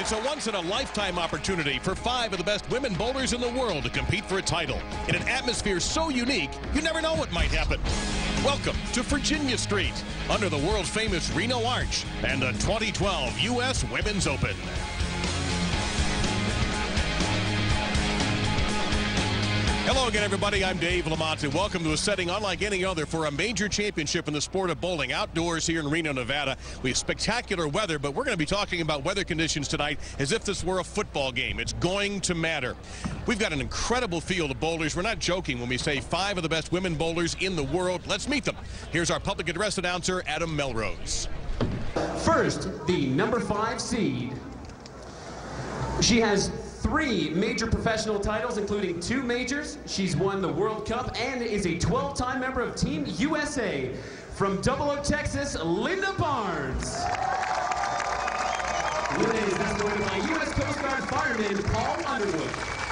It's a once-in-a-lifetime opportunity for 5 of the best women bowlers in the world to compete for a title. In an atmosphere so unique, you never know what might happen. Welcome to Virginia Street, under the world-famous Reno Arch, and the 2012 U.S. Women's Open. Hello again, everybody. I'm Dave Lamont, and welcome to a setting unlike any other for a major championship in the sport of bowling outdoors here in Reno, Nevada. We have spectacular weather, but we're going to be talking about weather conditions tonight as if this were a football game. It's going to matter. We've got an incredible field of bowlers. We're not joking when we say 5 of the best women bowlers in the world. Let's meet them. Here's our public address announcer, Adam Melrose. First, the number 5 seed. She has 3 major professional titles, including 2 majors. She's won the World Cup and is a 12-time member of Team USA. From Double Oak, Texas, Linda Barnes. Linda is escorted by U.S. Coast Guard fireman Paul Underwood.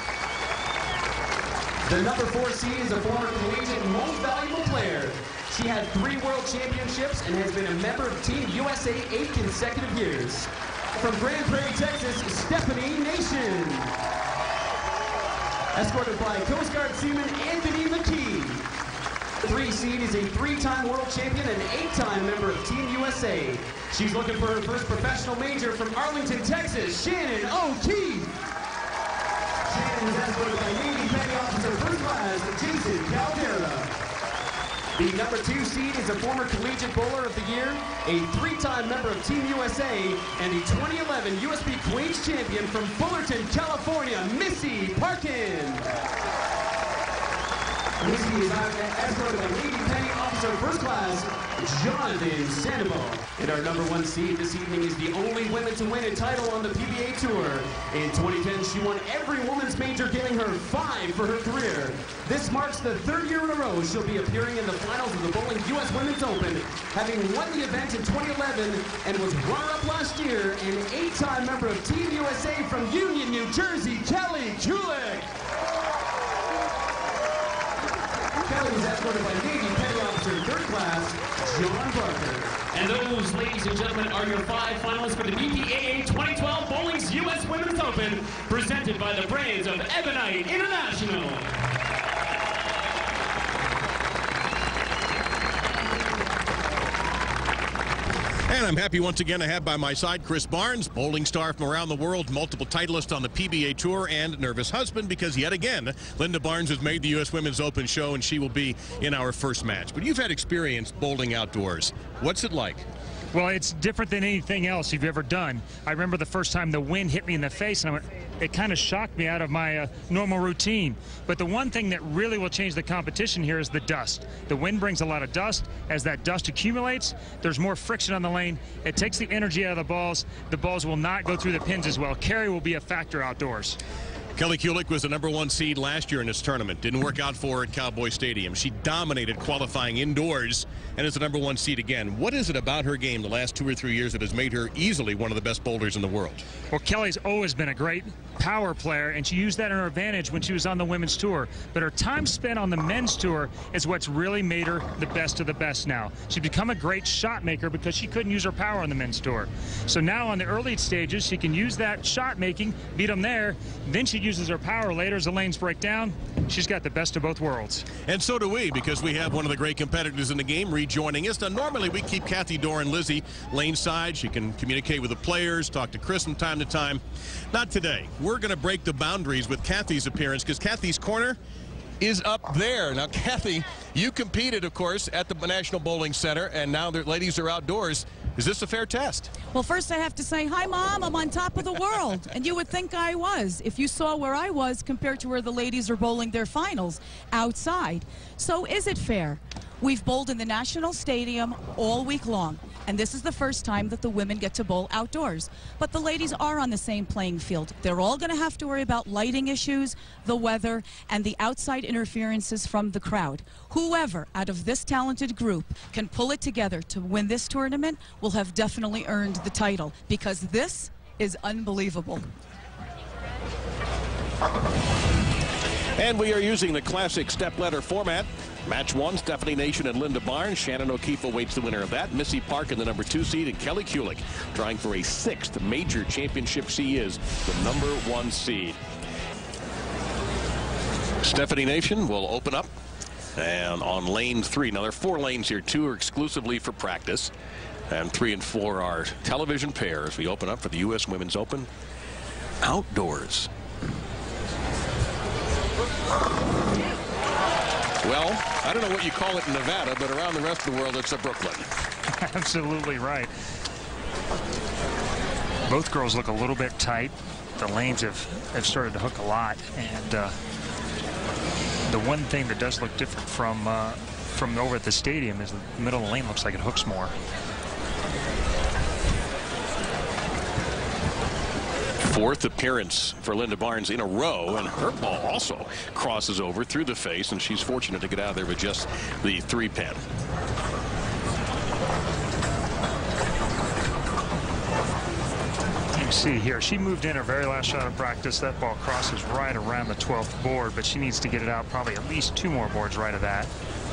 The number 4 seed is a former collegiate most valuable player. She had 3 world championships and has been a member of Team USA 8 consecutive years. From Grand Prairie, Texas, Stephanie Nation. Escorted by Coast Guard Seaman Anthony McKee. 3 seed is a 3-time world champion and 8-time member of Team USA. She's looking for her first professional major from Arlington, Texas, Shannon O'Keefe. Shannon is escorted by Navy Petty Officer First Class Jason Caldera. The number 2 seed is a former collegiate bowler of the year, a 3-time member of Team USA, and a 2011 USB Queens champion from Fullerton, California, Missy Parkin. Missy is escorted by Navy Petty Officer First Class Jonathan Sandoval. And our number 1 seed this evening is the only woman to win a title on the PBA Tour. In 2010, she won every women's major, getting her 5 for her career. This marks the 3rd year in a row she'll be appearing in the finals of the Bowling U.S. Women's Open, having won the event in 2011 and was runner-up last year, an 8-time member of Team USA from Union, New Jersey, Kelly Kulick. Kelly is escorted by Navy Petty Officer 3rd Class John Barker. And those, ladies and gentlemen, are your 5 finalists for the BPAA 2012 Bowling's U.S. Women's Open, presented by the brands of Ebonite International. And I'm happy once again to have by my side Chris Barnes, bowling star from around the world, multiple titleist on the PBA Tour, and nervous husband because yet again, Linda Barnes has made the U.S. Women's Open show and she will be in our first match. But you've had experience bowling outdoors. What's it like? Well, it's different than anything else you've ever done. I remember the first time the wind hit me in the face, and it kind of shocked me out of my normal routine. But the one thing that really will change the competition here is the dust. The wind brings a lot of dust. As that dust accumulates, there's more friction on the lane. It takes the energy out of the balls. The balls will not go through the pins as well. Carry will be a factor outdoors. Kelly Kulick was the number 1 seed last year in this tournament. Didn't work out for her at Cowboy Stadium. She dominated qualifying indoors and is the number 1 seed again. What is it about her game the last 2 or 3 years that has made her easily one of the best bowlers in the world? Well, Kelly's always been a great power player, and she used that in her advantage when she was on the women's tour. But her time spent on the men's tour is what's really made her the best of the best now. She's become a great shot maker because she couldn't use her power on the men's tour. So now on the early stages, she can use that shot making, beat them there. Then she uses her power later as the lanes break down. She's got the best of both worlds. And so do we, because we have one of the great competitors in the game rejoining us. Now, normally we keep Kathy Doran Lizzie lane side. She can communicate with the players, talk to Chris from time to time. Not today. We're going to break the boundaries with Kathy's appearance because Kathy's corner is up there. Now, Kathy, you competed, of course, at the National Bowling Center, and now the ladies are outdoors. Is this a fair test? Well, first I have to say, hi, Mom, I'm on top of the world. And you would think I was if you saw where I was compared to where the ladies are bowling their finals, outside. So is it fair? We've bowled in the National Stadium all week long, and this is the first time that the women get to bowl outdoors. But the ladies are on the same playing field. They're all going to have to worry about lighting issues, the weather, and the outside interferences from the crowd. Whoever out of this talented group can pull it together to win this tournament will have definitely earned the title, because this is unbelievable. And we are using the classic step-ladder format. Match 1, Stephanie Nation and Linda Barnes. Shannon O'Keefe awaits the winner of that. Missy Park in the number 2 seed, and Kelly Kulick trying for a 6th major championship. She is the number 1 seed. Stephanie Nation will open up and on lane 3. Now there are 4 lanes here. 2 are exclusively for practice, and 3 and 4 are television pairs. We open up for the U.S. Women's Open outdoors. Well, I don't know what you call it in Nevada, but around the rest of the world, it's a Brooklyn. Absolutely right. Both girls look a little bit tight. The lanes have started to hook a lot, and the one thing that does look different from over at the stadium is the middle of the lane looks like it hooks more. Fourth appearance for Linda Barnes in a row, and her ball also crosses over through the face, and she's fortunate to get out of there with just the 3-pin. You can see here, she moved in her very last shot of practice. That ball crosses right around the 12th board, but she needs to get it out probably at least 2 more boards right of that.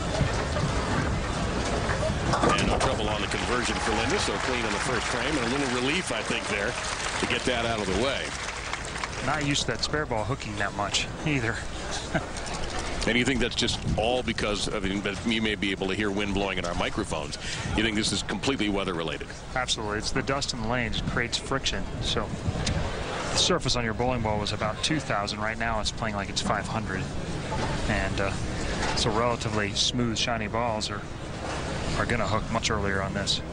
And no trouble on the conversion for Linda, so clean in the first frame, and a little relief, I think, there to get that out of the way. Not used to that spare ball hooking that much either. And you think that's just all because of, you may be able to hear wind blowing in our microphones. You think this is completely weather related? Absolutely. It's the dust in the lanes creates friction. So the surface on your bowling ball was about 2,000. Right now it's playing like it's 500. And so relatively smooth, shiny balls are going to hook much earlier on this.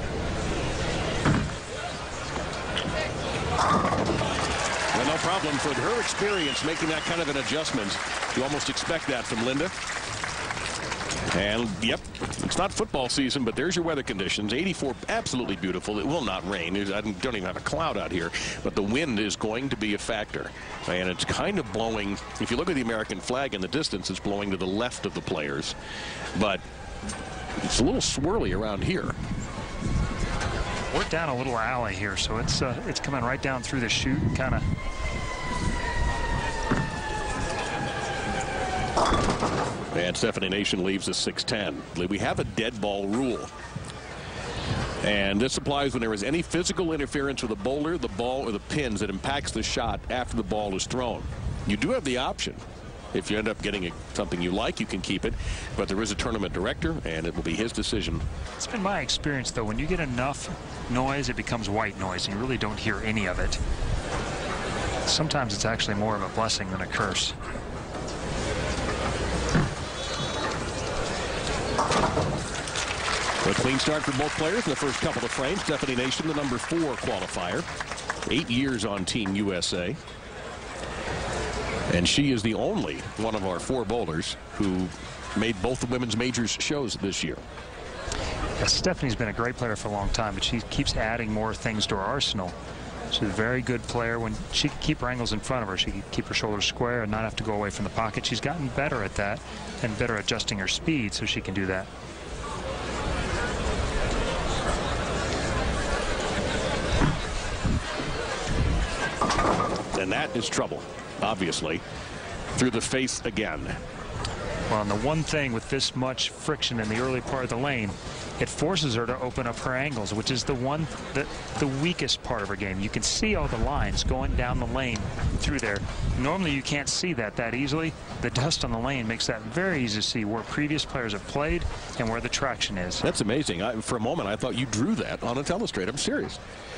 Well, no problem for her experience making that kind of an adjustment. You almost expect that from Linda. And, yep, it's not football season, but there's your weather conditions. 84, absolutely beautiful. It will not rain. I don't even have a cloud out here, but the wind is going to be a factor. And it's kind of blowing. If you look at the American flag in the distance, it's blowing to the left of the players. But it's a little swirly around here. We're down a little alley here, so it's coming right down through the chute, kind of. And Stephanie Nation leaves a 6-10. We have a dead ball rule. And this applies when there is any physical interference with a bowler, the ball, or the pins that impacts the shot after the ball is thrown. You do have the option. If you end up getting something you like, you can keep it. But there is a tournament director, and it will be his decision. It's been my experience, though, when you get enough noise, it becomes white noise, and you really don't hear any of it. Sometimes it's actually more of a blessing than a curse. A clean start for both players in the first couple of frames. Stephanie Nation, the number 4 qualifier. 8 years on Team USA. And she is the only one of our 4 bowlers who made both the women's majors shows this year. Yeah, Stephanie's been a great player for a long time, but she keeps adding more things to her arsenal. She's a very good player. When she can keep her angles in front of her, she can keep her shoulders square and not have to go away from the pocket. She's gotten better at that and better adjusting her speed so she can do that. And that is trouble, obviously, through the face again. Well, and the one thing with this much friction in the early part of the lane, it forces her to open up her angles, which is the weakest part of her game. You can see all the lines going down the lane through there. Normally you can't see that easily. The dust on the lane makes that very easy to see where previous players have played and where the traction is. That's amazing. For a moment I thought you drew that on a telestrate. I'm serious.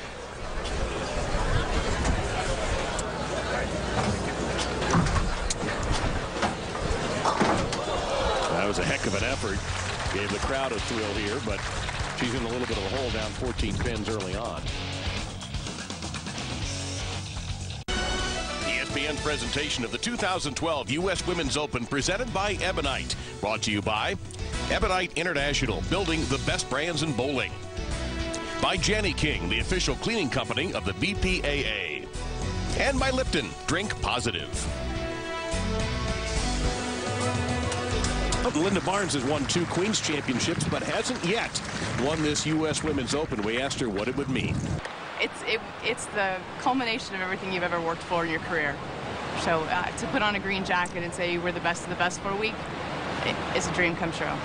That was a heck of an effort. Gave the crowd a thrill here, but she's in a little bit of a hole down 14 pins early on. ESPN presentation of the 2012 U.S. Women's Open presented by Ebonite. Brought to you by Ebonite International, building the best brands in bowling. By Jenny King, the official cleaning company of the BPAA. And by Lipton, drink positive. Linda Barnes has won 2 Queens Championships, but hasn't yet won this U.S. Women's Open. We asked her what it would mean. It's the culmination of everything you've ever worked for in your career. So to put on a green jacket and say we're the best of the best for a week, is a dream come true.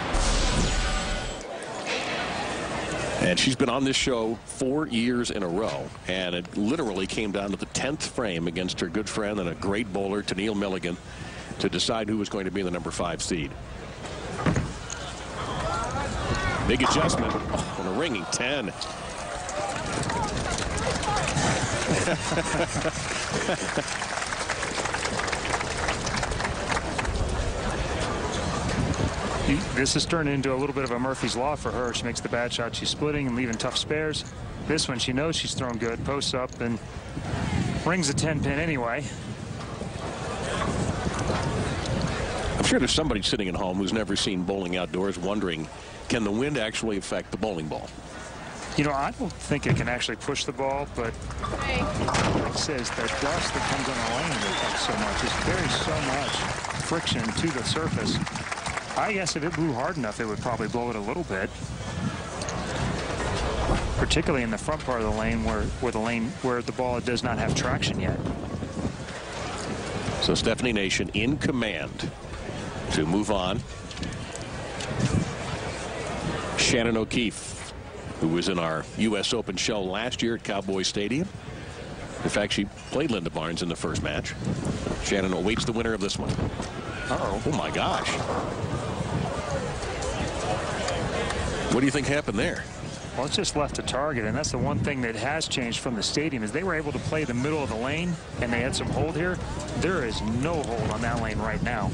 And she's been on this show 4 years in a row, and it literally came down to the 10th frame against her good friend and a great bowler, Tennille Milligan, to decide who was going to be the number 5 seed. Big adjustment on a ringing 10. This is turning into a little bit of a Murphy's Law for her. She makes the bad shot. She's splitting and leaving tough spares. This one, she knows she's thrown good. Posts up and rings a 10-pin anyway. I'm sure there's somebody sitting at home who's never seen bowling outdoors wondering, can the wind actually affect the bowling ball? You know, I don't think it can actually push the ball, but it says that dust that comes on the lane affects so much. It carries so much friction to the surface. I guess if it blew hard enough, it would probably blow it a little bit, particularly in the front part of the lane where the ball does not have traction yet. So Stephanie Nation in command to move on. Shannon O'Keefe, who was in our U.S. Open show last year at Cowboy Stadium. In fact, she played Linda Barnes in the first match. Shannon awaits the winner of this one. Uh-oh. Oh, my gosh. What do you think happened there? Well, it's just left a target, and that's the one thing that has changed from the stadium is they were able to play the middle of the lane, and they had some hold here. There is no hold on that lane right now.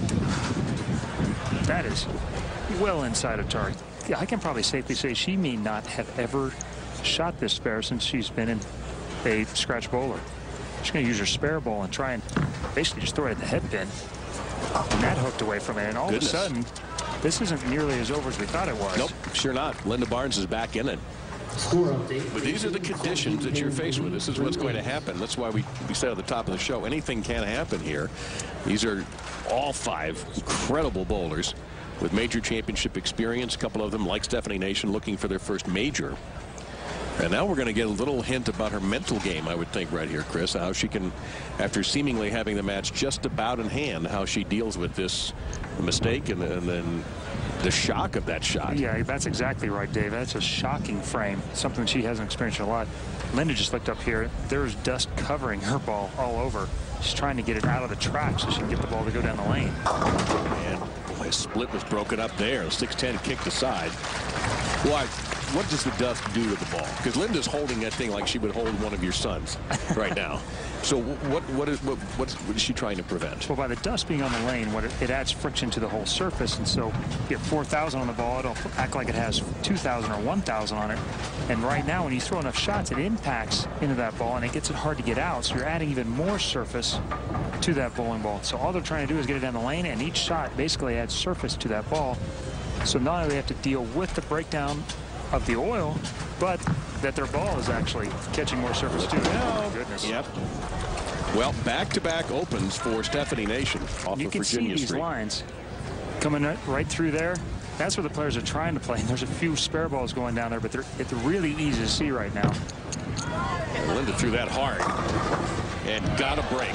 That is well inside of target. Yeah, I can probably safely say she may not have ever shot this spare since she's been in a scratch bowler. She's going to use her spare ball and try and basically just throw it at the head pin. And that hooked away from it, and all of a sudden, this isn't nearly as over as we thought it was. Nope, sure not. Linda Barnes is back in it. But these are the conditions that you're faced with. This is what's going to happen. That's why we said at the top of the show, anything can happen here. These are all 5 incredible bowlers with major championship experience. A couple of them, like Stephanie Nation, looking for their first major. And now we're going to get a little hint about her mental game, I would think, right here, Chris, how she can, after seemingly having the match just about in hand, how she deals with this mistake and then the shock of that shot. Yeah, that's exactly right, Dave. That's a shocking frame, something she hasn't experienced a lot. Linda just looked up here. There's dust covering her ball all over. She's trying to get it out of the track so she can get the ball to go down the lane. And boy, a split was broken up there. 6-10 kicked aside. Why? What does the dust do to the ball? Because Linda's holding that thing like she would hold one of your sons right now. So what is she trying to prevent? Well, by the dust being on the lane, it adds friction to the whole surface, and so you get 4,000 on the ball, it'll act like it has 2,000 or 1,000 on it. And right now, when you throw enough shots, it impacts into that ball, and it gets it hard to get out. So you're adding even more surface to that bowling ball. So all they're trying to do is get it down the lane, and each shot basically adds surface to that ball. So not only do they have to deal with the breakdown of the oil, but that their ball is actually catching more surface too. Oh, goodness. Yep. Well, back-to-back opens for Stephanie Nation off you of can Virginia see these Street. lines coming right through there. That's where the players are trying to play. And there's a few spare balls going down there, but it's really easy to see right now. Linda threw that hard and got a break.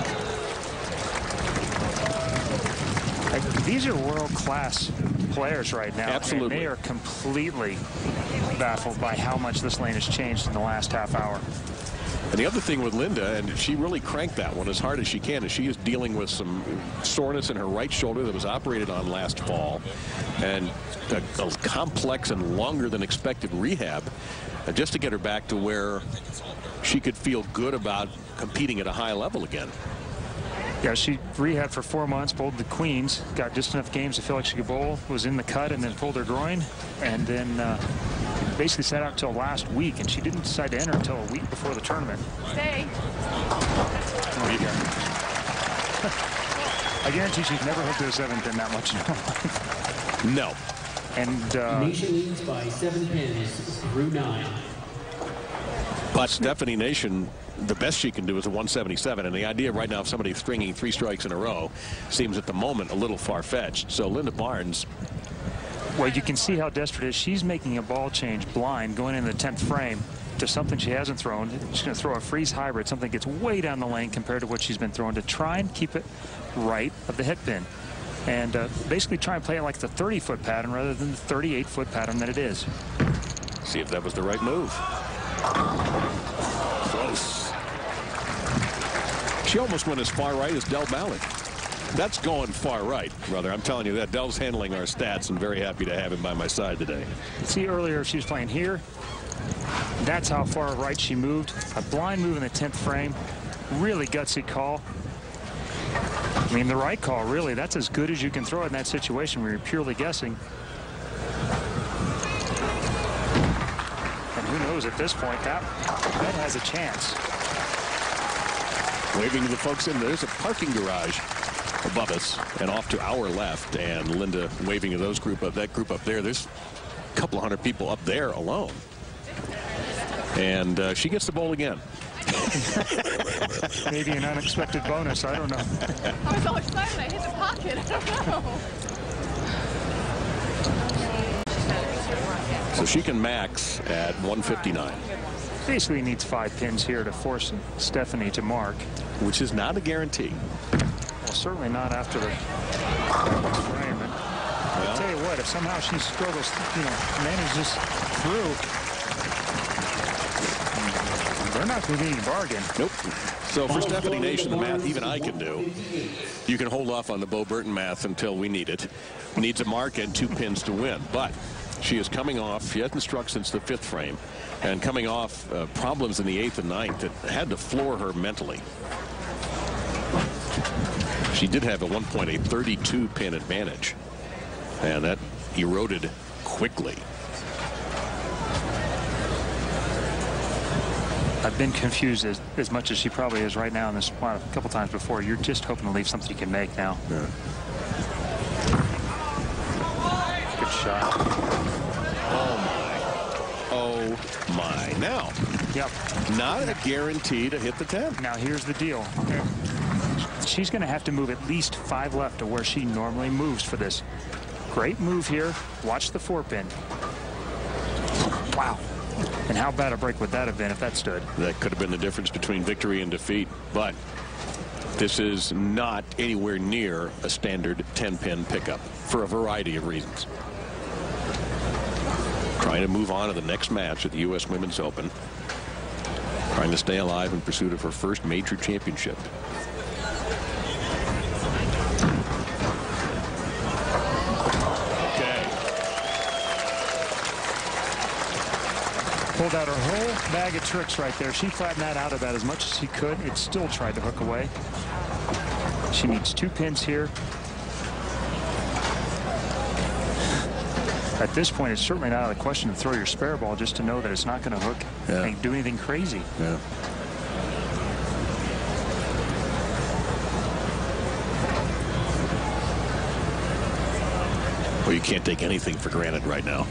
These are world-class players right now. Absolutely. And they are completely baffled by how much this lane has changed in the last half hour. And the other thing with Linda, and she really cranked that one as hard as she can, is she is dealing with some soreness in her right shoulder that was operated on last fall, and a complex and longer than expected rehab just to get her back to where she could feel good about competing at a high level again. Yeah, she rehabbed for 4 months, bowled the Queens, got just enough games to feel like she could bowl, was in the cut, and then pulled her groin, and then basically sat out until last week, and she didn't decide to enter until a week before the tournament. Stay. Oh, yeah. I guarantee she's never hooked to a 7-pin that much in her life. No. And Nation leads by 7 pins through 9. But Stephanie Nation, the best she can do is a 177, and the idea right now of somebody stringing 3 strikes in a row seems at the moment a little far-fetched. So Linda Barnes, well, you can see how desperate it is. She's making a ball change blind going in the 10th frame to something she hasn't thrown. She's going to throw a freeze hybrid, something that gets way down the lane compared to what she's been throwing, to try and keep it right of the head pin. and basically try and play it like the 30-foot pattern rather than the 38-foot pattern that it is. See if that was the right move. Close. She almost went as far right as Del Ballard. That's going far right, brother. I'm telling you that. Del's handling our stats, and very happy to have him by my side today. See, earlier she was playing here. That's how far right she moved. A blind move in the 10th frame. Really gutsy call. I mean, the right call, really. That's as good as you can throw it in that situation where you're purely guessing. And who knows at this point, that has a chance. Waving to the folks in there. There's a parking garage above us and off to our left, and Linda waving to those that group up there. There's a couple of hundred people up there alone, and she gets the bowl again. Maybe an unexpected bonus. I don't know. I was so excited I hit the pocket. I don't know. So she can max at 159. Basically needs 5 pins here to force Stephanie to mark, which is not a guarantee. Well, certainly not after the frame. And I'll tell you what, if somehow she struggles, manages through, they're not going to be any bargain. Nope. So for Stephanie Nation, the math even I can do. You can hold off on the Bo Burton math until we need it. Needs a mark and 2 pins to win. But she is coming off. She hasn't struck since the 5th frame. And coming off problems in the 8th and 9th that had to floor her mentally. She did have at one point a 32 pin advantage. And that eroded quickly. I've been confused as much as she probably is right now in this spot a couple times before. You're just hoping to leave something you can make now. Yeah. Good shot. Oh my. Now, yep. Not a guarantee to hit the 10. Now here's the deal. She's going to have to move at least 5 left to where she normally moves for this. Great move here. Watch the 4-pin. Wow. And how bad a break would that have been if that stood? That could have been the difference between victory and defeat. But this is not anywhere near a standard 10-pin pickup for a variety of reasons. Trying to move on to the next match at the U.S. Women's Open. Trying to stay alive in pursuit of her first major championship. Pulled out her whole bag of tricks right there. She flattened that out about as much as she could. It still tried to hook away. She needs 2 pins here. At this point, it's certainly not out of the question to throw your spare ball just to know that it's not going to hook and do anything crazy. Yeah. Well, you can't take anything for granted right now.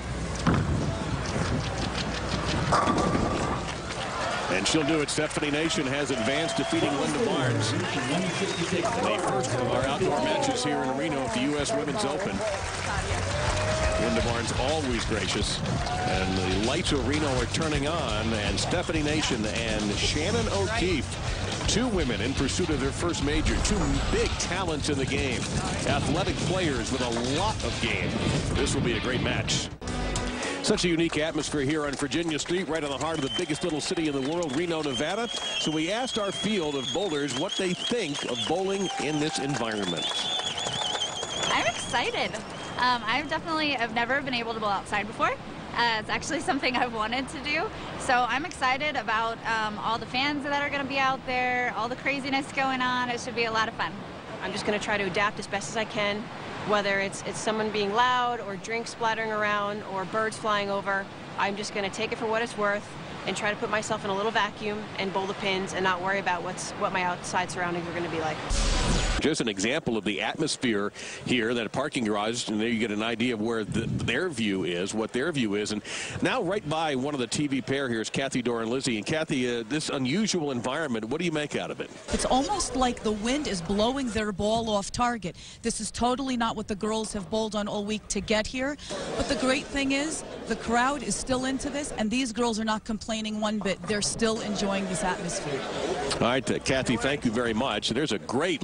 And she'll do it. Stephanie Nation has advanced, defeating Linda Barnes in the first of our outdoor matches here in Reno at the U.S. Women's Open. Linda Barnes always gracious. And the lights of Reno are turning on. And Stephanie Nation and Shannon O'Keefe, 2 women in pursuit of their first major. 2 big talents in the game. Athletic players with a lot of game. This will be a great match. Such a unique atmosphere here on Virginia Street, right in the heart of the biggest little city in the world, Reno, Nevada. So we asked our field of bowlers what they think of bowling in this environment. I'm excited. I've never been able to bowl outside before. It's actually something I've wanted to do. So I'm excited about all the fans that are going to be out there, all the craziness going on. It should be a lot of fun. I'm just going to try to adapt as best as I can, whether it's someone being loud or drinks splattering around or birds flying over. I'm just going to take it for what it's worth and try to put myself in a little vacuum and bowl the pins and not worry about what my outside surroundings are going to be like. Just an example of the atmosphere here, that parking garage, and there you get an idea of where their view is, what their view is. And now right by one of the TV pair here is Kathy Dorr and Lizzie. And Kathy, this unusual environment, what do you make out of it? It's almost like the wind is blowing their ball off target. This is totally not what the girls have bowled on all week to get here. But the great thing is the crowd is still into this, and these girls are not complaining one bit. They're still enjoying this atmosphere. All right, Kathy, thank you very much. There's a great look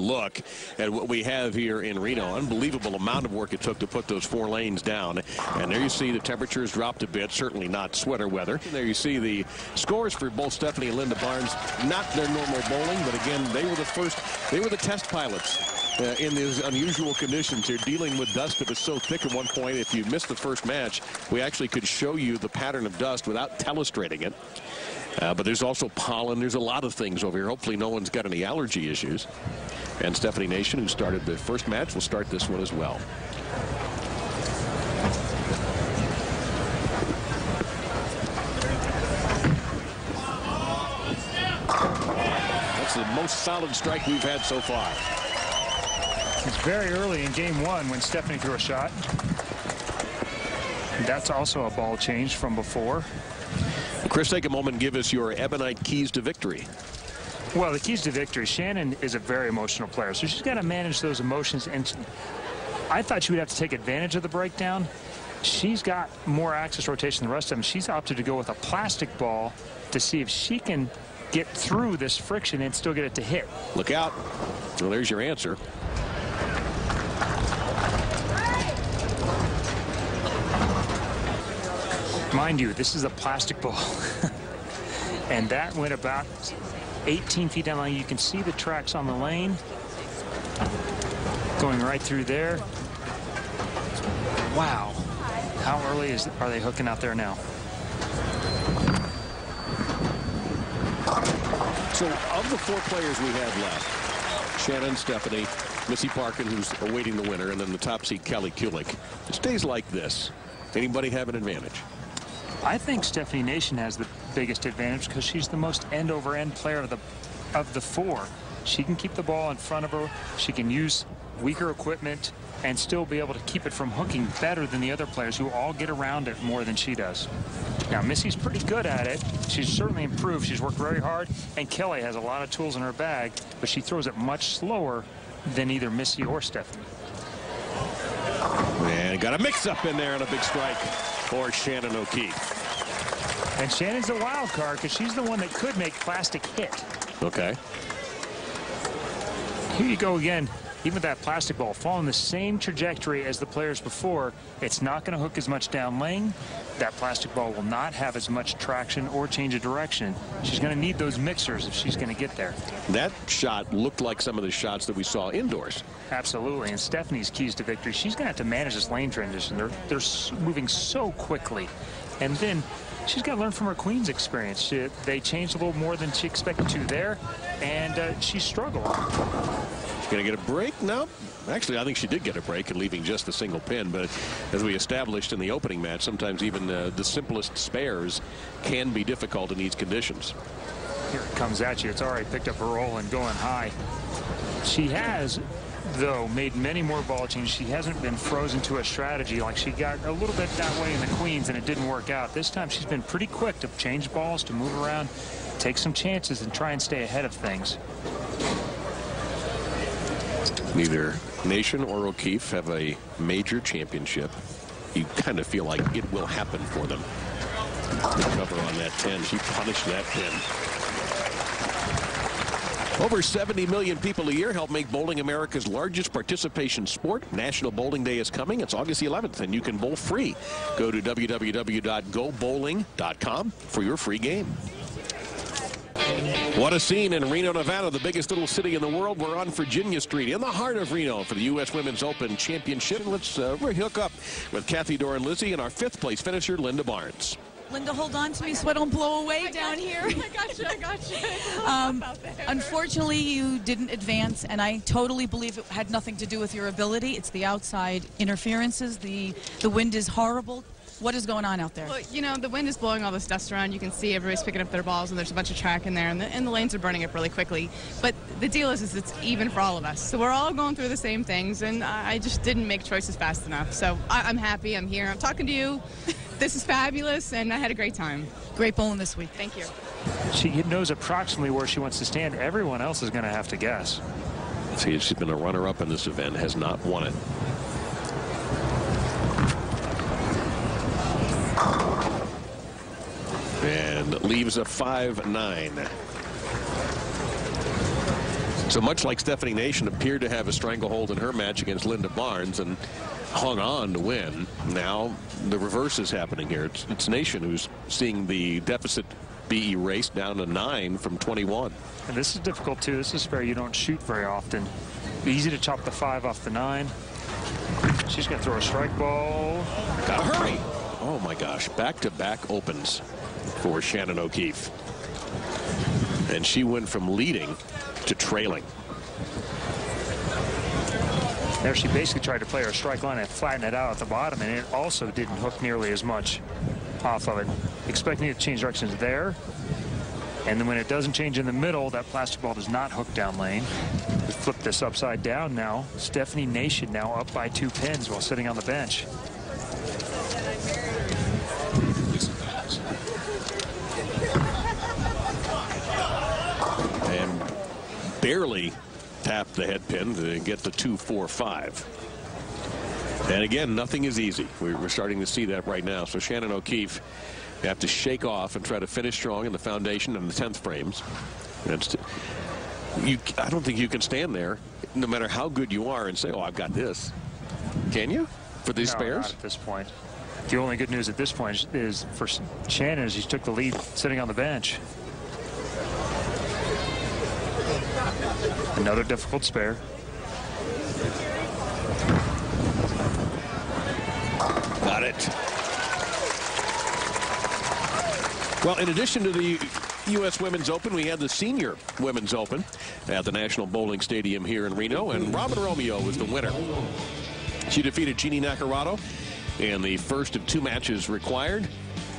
at what we have here in Reno. Unbelievable amount of work it took to put those 4 lanes down. And there you see the temperatures dropped a bit, certainly not sweater weather. And there you see the scores for both Stephanie and Linda Barnes. Not their normal bowling, but again, they were the test pilots. In these unusual conditions here, dealing with dust that was so thick at one point. If you missed the first match, we actually could show you the pattern of dust without telestrating it. But there's also pollen. There's a lot of things over here. Hopefully no one's got any allergy issues. And Stephanie Nation, who started the first match, will start this one as well. That's the most solid strike we've had so far. It's very early in game 1 when Stephanie threw a shot. That's also a ball change from before. Chris, take a moment and give us your Ebonite keys to victory. Well, the keys to victory, Shannon is a very emotional player, so she's got to manage those emotions. And I thought she would have to take advantage of the breakdown. She's got more axis rotation than the rest of them. She's opted to go with a plastic ball to see if she can get through this friction and still get it to hit. Look out. Well, there's your answer. Mind you, this is a plastic ball. And that went about 18 feet down the lane. You can see the tracks on the lane going right through there. Wow. How early are they hooking out there now? So of the 4 players we have left, Shannon, Stephanie, Missy Parkin, who's awaiting the winner, and then the top seed Kelly Kulik. It stays like this. Anybody have an advantage? I think Stephanie Nation has the biggest advantage because she's the most end-over-end player of the 4. She can keep the ball in front of her. She can use weaker equipment and still be able to keep it from hooking better than the other players who all get around it more than she does. Now, Missy's pretty good at it. She's certainly improved. She's worked very hard. And Kelly has a lot of tools in her bag, but she throws it much slower than either Missy or Stephanie. And got a mix-up in there on a big strike for Shannon O'Keefe. And Shannon's the wild card because she's the one that could make plastic hit. Okay. Here you go again. Even with that plastic ball following the same trajectory as the players before, it's not going to hook as much down lane. That plastic ball will not have as much traction or change of direction. She's going to need those mixers if she's going to get there. That shot looked like some of the shots that we saw indoors. Absolutely. And Stephanie's keys to victory, she's going to have to manage this lane transition. They're moving so quickly. And then she's got to learn from her Queens experience. They changed a little more than she expected to there, and she struggled. She's going to get a break? No. Actually, I think she did get a break in leaving just the single pin. But as we established in the opening match, sometimes even the simplest spares can be difficult in these conditions. Here it comes at you. It's already picked up a roll and going high. She has, though, made many more ball changes. She hasn't been frozen to a strategy like she got a little bit that way in the Queens, and it didn't work out. This time she's been pretty quick to change balls, to move around, take some chances, and try and stay ahead of things. Neither Nation or O'Keefe have a major championship. You kind of feel like it will happen for them. The cover on that 10. She punished that pin. Over 70 million people a year help make bowling America's largest participation sport. National Bowling Day is coming. It's August the 11th, and you can bowl free. Go to www.gobowling.com for your free game. What a scene in Reno, Nevada, the biggest little city in the world. We're on Virginia Street in the heart of Reno for the U.S. Women's Open Championship. Let's hook up with Kathy Doran Lizzie and our 5th place finisher, Linda Barnes. Linda, hold on to me so I don't blow away down here. I got you. Unfortunately, you didn't advance, and I totally believe it had nothing to do with your ability. It's the outside interferences. The wind is horrible. What is going on out there? Well, you know, the wind is blowing all this dust around. You can see everybody's picking up their balls, and there's a bunch of track in there, and the lanes are burning up really quickly. But the deal is it's even for all of us. So we're all going through the same things, and I just didn't make choices fast enough. So I'm happy. I'm here. I'm talking to you. This is fabulous, and I had a great time. Great bowling this week. Thank you. She knows approximately where she wants to stand. Everyone else is going to have to guess. See, she's been a runner-up in this event, has not won it. And leaves a 5-9. So much like Stephanie Nation appeared to have a stranglehold in her match against Linda Barnes and hung on to win, now the reverse is happening here. It's Nation who's seeing the deficit be erased down to 9 from 21. And this is difficult too. This is fair. You don't shoot very often. Easy to chop the 5 off the 9. She's going to throw a strike ball. Gotta hurry. Oh my gosh, back-to-back opens for Shannon O'Keefe. And she went from leading to trailing. There she basically tried to play her strike line and flatten it out at the bottom, and it also didn't hook nearly as much off of it. Expecting it to change directions there. And then when it doesn't change in the middle, that plastic ball does not hook down lane. We flip this upside down now. Stephanie Nation now up by 2 pins while sitting on the bench. And barely tapped the head pin to get the 2-4-5. And again, nothing is easy. We're starting to see that right now. So Shannon O'Keefe, you have to shake off and try to finish strong in the foundation and the 10th frames. I don't think you can stand there, no matter how good you are, and say, oh, I've got this. Can you? For these spares? Not at this point. The only good news at this point is for Shannon is he took the lead sitting on the bench. Another difficult spare. Got it. Well, in addition to the U.S. Women's Open, we had the Senior Women's Open at the National Bowling Stadium here in Reno, and Robin Romeo was the winner. She defeated Jeannie Nacarado in the first of 2 matches required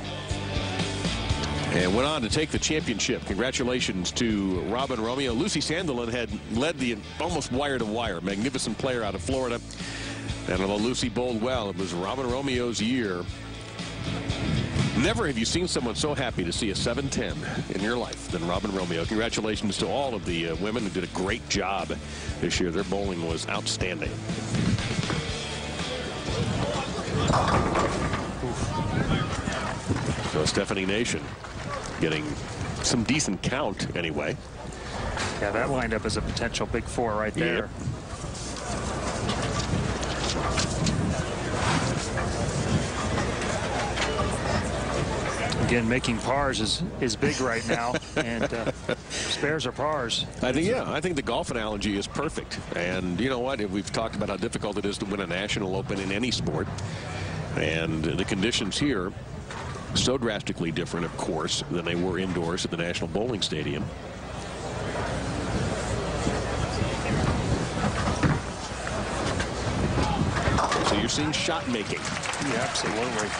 and went on to take the championship. Congratulations to Robin Romeo. Lucy Sandelin had led the almost wire-to-wire. Magnificent player out of Florida. And although Lucy bowled well, it was Robin Romeo's year. Never have you seen someone so happy to see a 710 in your life than Robin Romeo. Congratulations to all of the women who did a great job this year. Their bowling was outstanding. So Stephanie Nation getting some decent count anyway. Yeah, that lined up as a potential big 4 right there. Yep. Again, making pars is big right now, and spares are pars. I think the golf analogy is perfect. And you know what? We've talked about how difficult it is to win a national open in any sport. And the conditions here so drastically different, of course, than they were indoors at the National Bowling Stadium. So you're seeing shot making. Yeah, absolutely.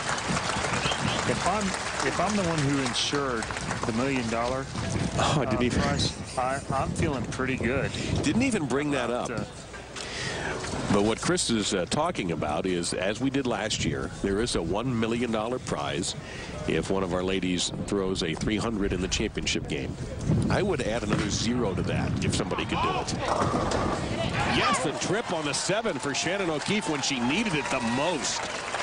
If I'm the one who insured the $1 million prize, I'm feeling pretty good. Didn't even bring that up. But what Chris is talking about is, as we did last year, there is a $1 million prize if one of our ladies throws a 300 in the championship game. I would add another 0 to that if somebody could do it. Yes, a trip on the 7 for Shannon O'Keefe when she needed it the most.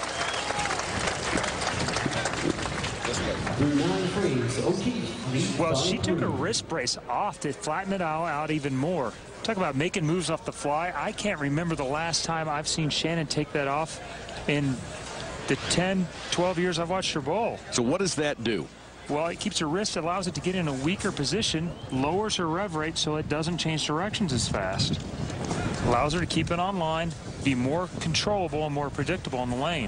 9 frames, O'Keefe. Well, she took her wrist brace off to flatten it out even more. Talk about making moves off the fly. I can't remember the last time I've seen Shannon take that off in the 10, 12 years I've watched her bowl. So what does that do? Well, it keeps her wrist, allows it to get in a weaker position, lowers her rev rate so it doesn't change directions as fast. Allows her to keep it on line, be more controllable and more predictable in the lane.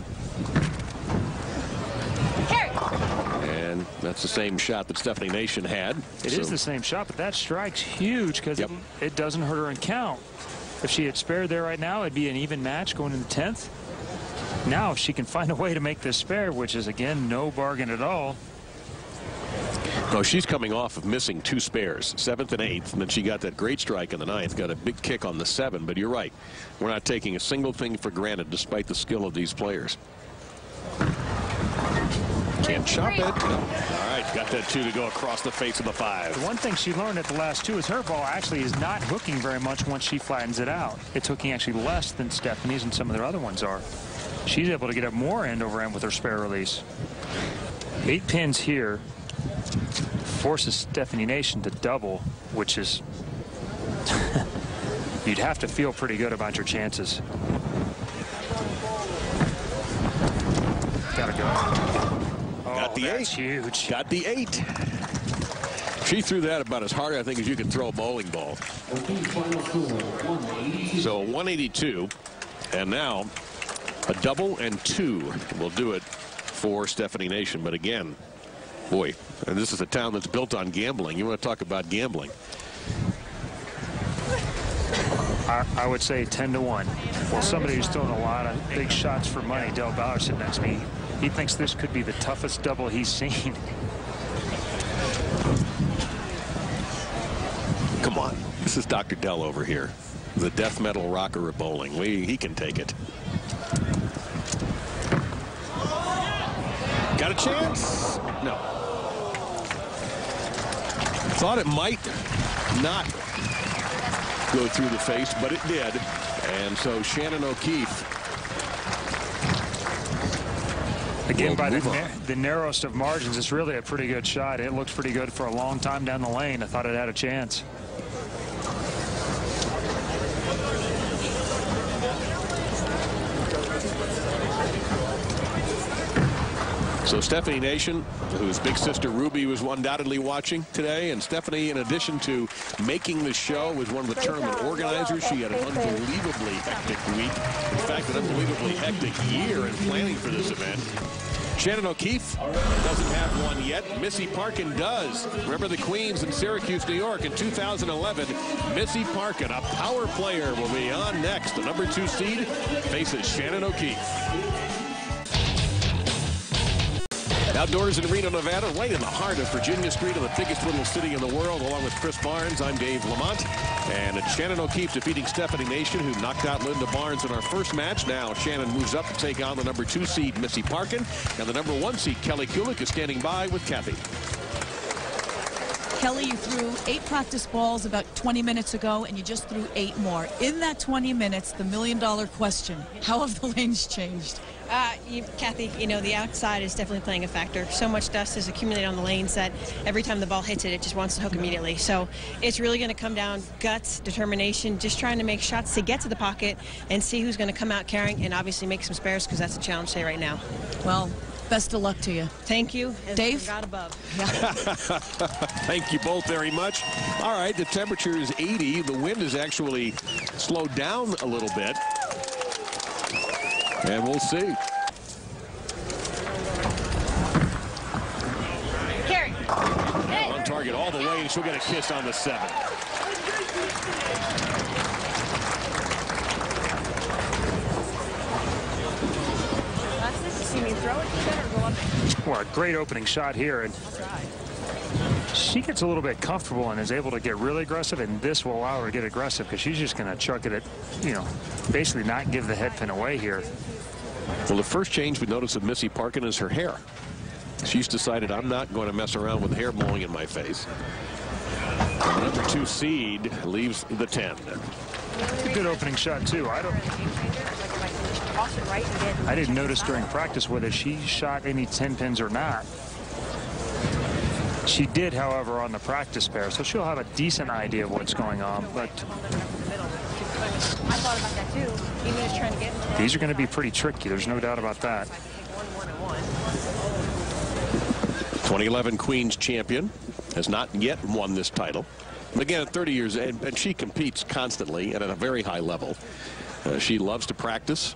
And that's the same shot that Stephanie Nation had. It is the same shot, but that strike's huge because it doesn't hurt her in count. If she had spared there right now, it'd be an even match going in the 10th. Now, if she can find a way to make this spare, which is, again, no bargain at all. No, she's coming off of missing 2 spares, 7th and 8th, and then she got that great strike in the 9th, got a big kick on the 7. But you're right. We're not taking a single thing for granted, despite the skill of these players. Can't chop it. All right, got that 2 to go across the face of the 5. The one thing she learned at the last 2 is her ball actually is not hooking very much once she flattens it out. It's hooking actually less than Stephanie's and some of their other ones are. She's able to get up more end over end with her spare release. 8 pins here forces Stephanie Nation to double, which is you'd have to feel pretty good about your chances. Gotta go. Got the 8. Huge. Got the 8. She threw that about as hard, I think, as you can throw a bowling ball. So 182. And now a double and 2 will do it for Stephanie Nation. But again, boy, and this is a town that's built on gambling. You want to talk about gambling? I would say 10-1. Well, somebody who's throwing a lot of big shots for money, Del Bauer, sitting next to me, he thinks this could be the toughest double he's seen. Come on. This is Dr. Dell over here, the death metal rocker of bowling. He can take it. Got a chance? No. Thought it might not go through the face, but it did. And so Shannon O'Keefe. Again, by the narrowest of margins, it's really a pretty good shot. It looked pretty good for a long time down the lane. I thought it had a chance. So Stephanie Nation, whose big sister Ruby was undoubtedly watching today, and Stephanie, in addition to making the show, was one of the tournament organizers. She had an unbelievably hectic week. In fact, an unbelievably hectic year in planning for this event. Shannon O'Keefe doesn't have one yet. Missy Parkin does. Remember the Queens in Syracuse, New York in 2011. Missy Parkin, a power player, will be on next. The number 2 seed faces Shannon O'Keefe. Outdoors in Reno, Nevada, right in the heart of Virginia Street, in the biggest little city in the world, along with Chris Barnes. I'm Dave Lamont. And Shannon O'Keefe defeating Stephanie Nation, who knocked out Linda Barnes in our first match. Now Shannon moves up to take on the number 2 seed, Missy Parkin. And the number 1 seed, Kelly Kulick, is standing by with Kathy. Kelly, you threw 8 practice balls about 20 minutes ago, and you just threw 8 more. In that 20 minutes, the million-dollar question, how have the lanes changed? Kathy, you know, the outside is definitely playing a factor. So much dust is accumulated on the lanes that every time the ball hits it, it just wants to hook immediately. So it's really going to come down guts, determination, just trying to make shots to get to the pocket and see who's going to come out carrying, and obviously make some spares, because that's a challenge today right now. Well, best of luck to you. Thank you. Dave? God above. Yeah. Thank you both very much. All right, the temperature is 80. The wind is actually slowed down a little bit. And we'll see. Carry. Hey. On target all the way, and she'll get a kiss on the 7. See me throw it, better go up there. Well, a great opening shot here. And she gets a little bit comfortable and is able to get really aggressive, and this will allow her to get aggressive, because she's just going to chuck it at, you know, basically not give the head pin away here. Well, the first change we noticed with Missy Parkin is her hair. She's decided, I'm not going to mess around with hair blowing in my face. And the number 2 seed leaves the 10. A good opening shot, too. I didn't notice during practice whether she shot any 10 pins or not. She did, however, on the practice pair, so she'll have a decent idea of what's going on. But I thought about that too. Even just trying to get into these are going to be pretty tricky. There's no doubt about that. 2011 Queens champion, has not yet won this title. Again, at 30 years, and she competes constantly and at a very high level. She loves to practice,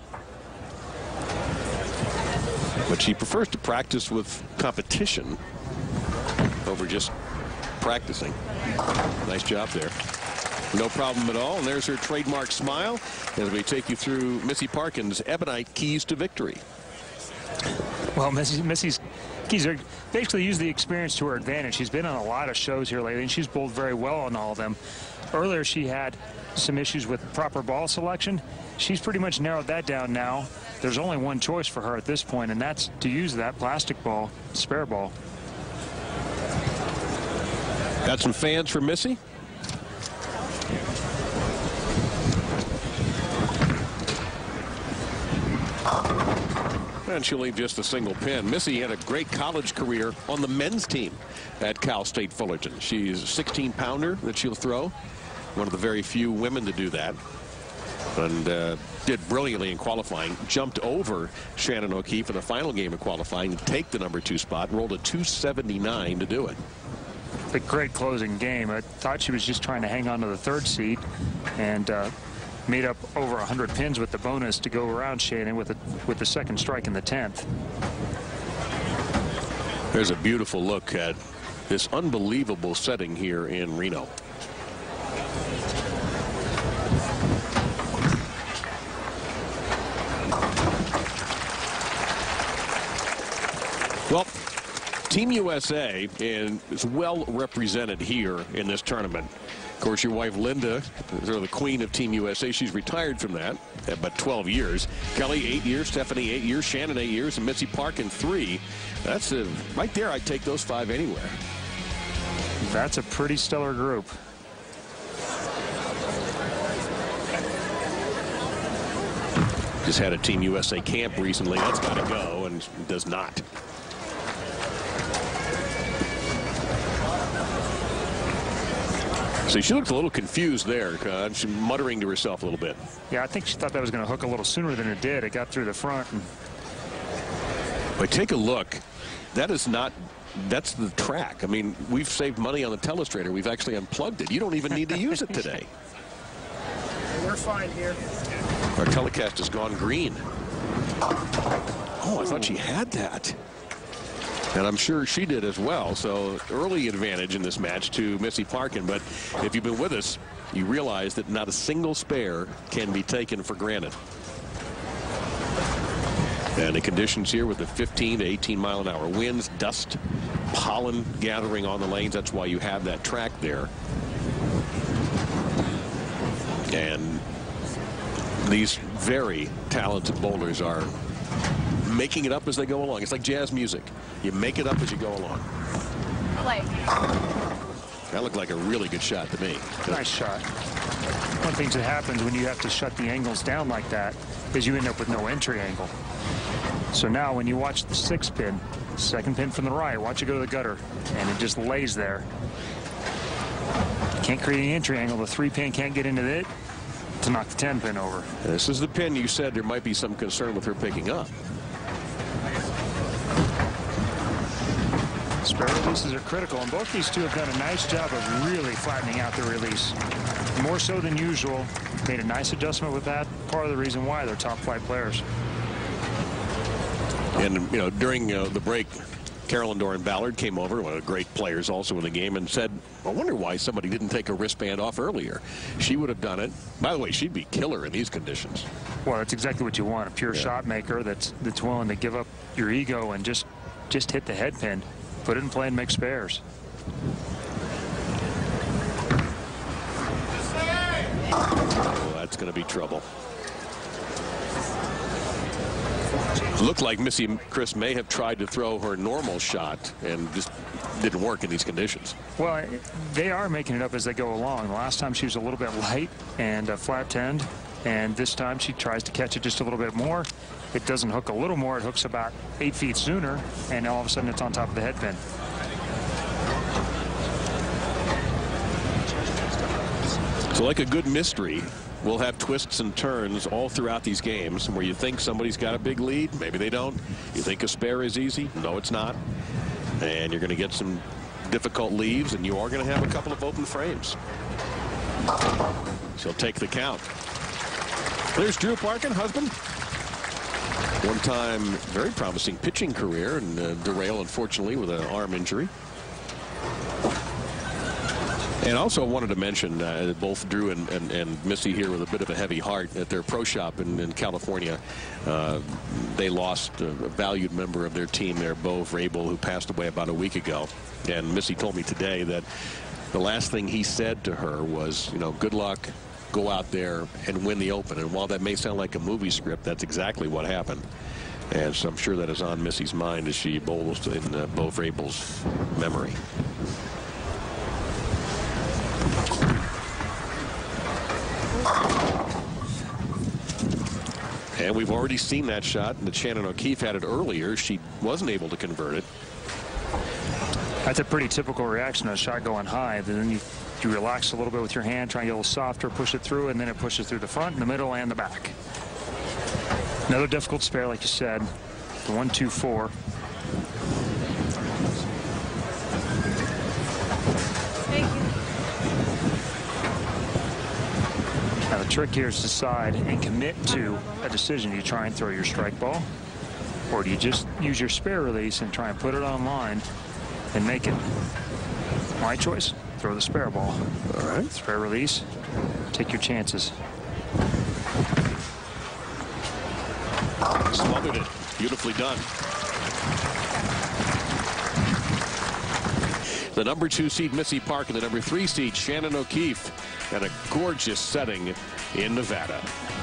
but she prefers to practice with competition over just practicing. Nice job there. No problem at all. And there's her trademark smile as we take you through Missy Parkin's Ebonite keys to victory. Well, Missy's keys are basically use the experience to her advantage. She's been on a lot of shows here lately, and she's bowled very well on all of them. Earlier, she had some issues with proper ball selection. She's pretty much narrowed that down now. There's only one choice for her at this point, and that's to use that plastic ball, spare ball. Got some fans for Missy. And she'll leave just a single pin. Missy had a great college career on the men's team at Cal State Fullerton. She's a 16-pounder that she'll throw. one of the very few women to do that. And did brilliantly in qualifying. Jumped over Shannon O'Keefe in the final game of qualifying to take the #2 spot. Rolled a 279 to do it. A great closing game. I thought she was just trying to hang on to the 3rd seed, and made up over 100 pins with the bonus to go around Shannon with the 2nd strike in the 10th. There's a beautiful look at this unbelievable setting here in Reno. Well, Team USA is well represented here in this tournament. Of course, your wife Linda is sort of the queen of Team USA. She's retired from that at about 12 years. Kelly 8 years, Stephanie 8 years, Shannon 8 years, and Missy Parkin 3. That's right there. I'd take those 5 anywhere. That's a pretty stellar group. Just had a Team USA camp recently. That's got to go, and it does not. So she looked a little confused there. She's muttering to herself a little bit. Yeah, I think she thought that was going to hook a little sooner than it did. It got through the front. But take a look. That is not. That's the track. I mean, we've saved money on the telestrator. We've actually unplugged it. You don't even need to use it today. We're fine here. Our telecast has gone green. Oh, I thought she had that. And I'm sure she did as well. So early advantage in this match to Missy Parkin. But if you've been with us, you realize that not a single spare can be taken for granted. And the conditions here with the 15 to 18 mile an hour winds, dust, pollen gathering on the lanes. That's why you have that track there. And these very talented bowlers are making it up as they go along. It's like jazz music. You make it up as you go along. That looked like a really good shot to me. Nice shot. One of the things that happens when you have to shut the angles down like that is you end up with no entry angle. So now when you watch the 6 pin, 2nd pin from the right, watch it go to the gutter, and it just lays there. Can't create any entry angle. The 3 pin can't get into it to knock the 10 pin over. This is the pin you said there might be some concern with her picking up. Spare releases are critical, and both these two have done a nice job of really flattening out their release. More so than usual. Made a nice adjustment with that. Part of the reason why they're top flight players. And, you know, during the break, Carolyn Doran Ballard came over, one of the great players also in the game, and said, I wonder why somebody didn't take a wristband off earlier. She would have done it. By the way, she'd be killer in these conditions. Well, that's exactly what you want. A pure shot maker that's willing to give up your ego and just hit the head pin. Put it in play and make spares. Oh, that's going to be trouble. Looked like Missy Chris may have tried to throw her normal shot and just didn't work in these conditions. Well, they are making it up as they go along. The last time she was a little bit light and flat-tend, and this time she tries to catch it just a little bit more. It doesn't hook a little more. It hooks about 8 feet sooner, and all of a sudden it's on top of the head pin. So like a good mystery, we'll have twists and turns all throughout these games where you think somebody's got a big lead. Maybe they don't. You think a spare is easy. No, it's not. And you're going to get some difficult leaves, and you are going to have a couple of open frames. She'll take the count. There's Drew Parkin, husband. One-time very promising pitching career, and derailed, unfortunately, with an arm injury. And also wanted to mention both Drew and Missy here with a bit of a heavy heart at their pro shop in California. They lost a valued member of their team there, Bo Vrabel, who passed away about a week ago. And Missy told me today that the last thing he said to her was, you know, good luck, go out there and win the Open. And while that may sound like a movie script, that's exactly what happened. And so I'm sure that is on Missy's mind as she bowls in Bo Vrabel's memory. And we've already seen that shot that Shannon O'Keefe had it earlier. She wasn't able to convert it. That's a pretty typical reaction, a shot going high. Then you You relax a little bit with your hand, try and get a little softer, push it through, and then it pushes through the front, the middle, and the back. Another difficult spare, like you said, the 1-2-4. Now the trick here is to decide and commit to a decision. Do you try and throw your strike ball, or do you just use your spare release and try and put it on line and make it? My choice, throw the spare ball. All right. Spare release, take your chances. Smothered it. Beautifully done. The number 2 seed Missy Park and the number 3 seed Shannon O'Keefe at a gorgeous setting in Nevada.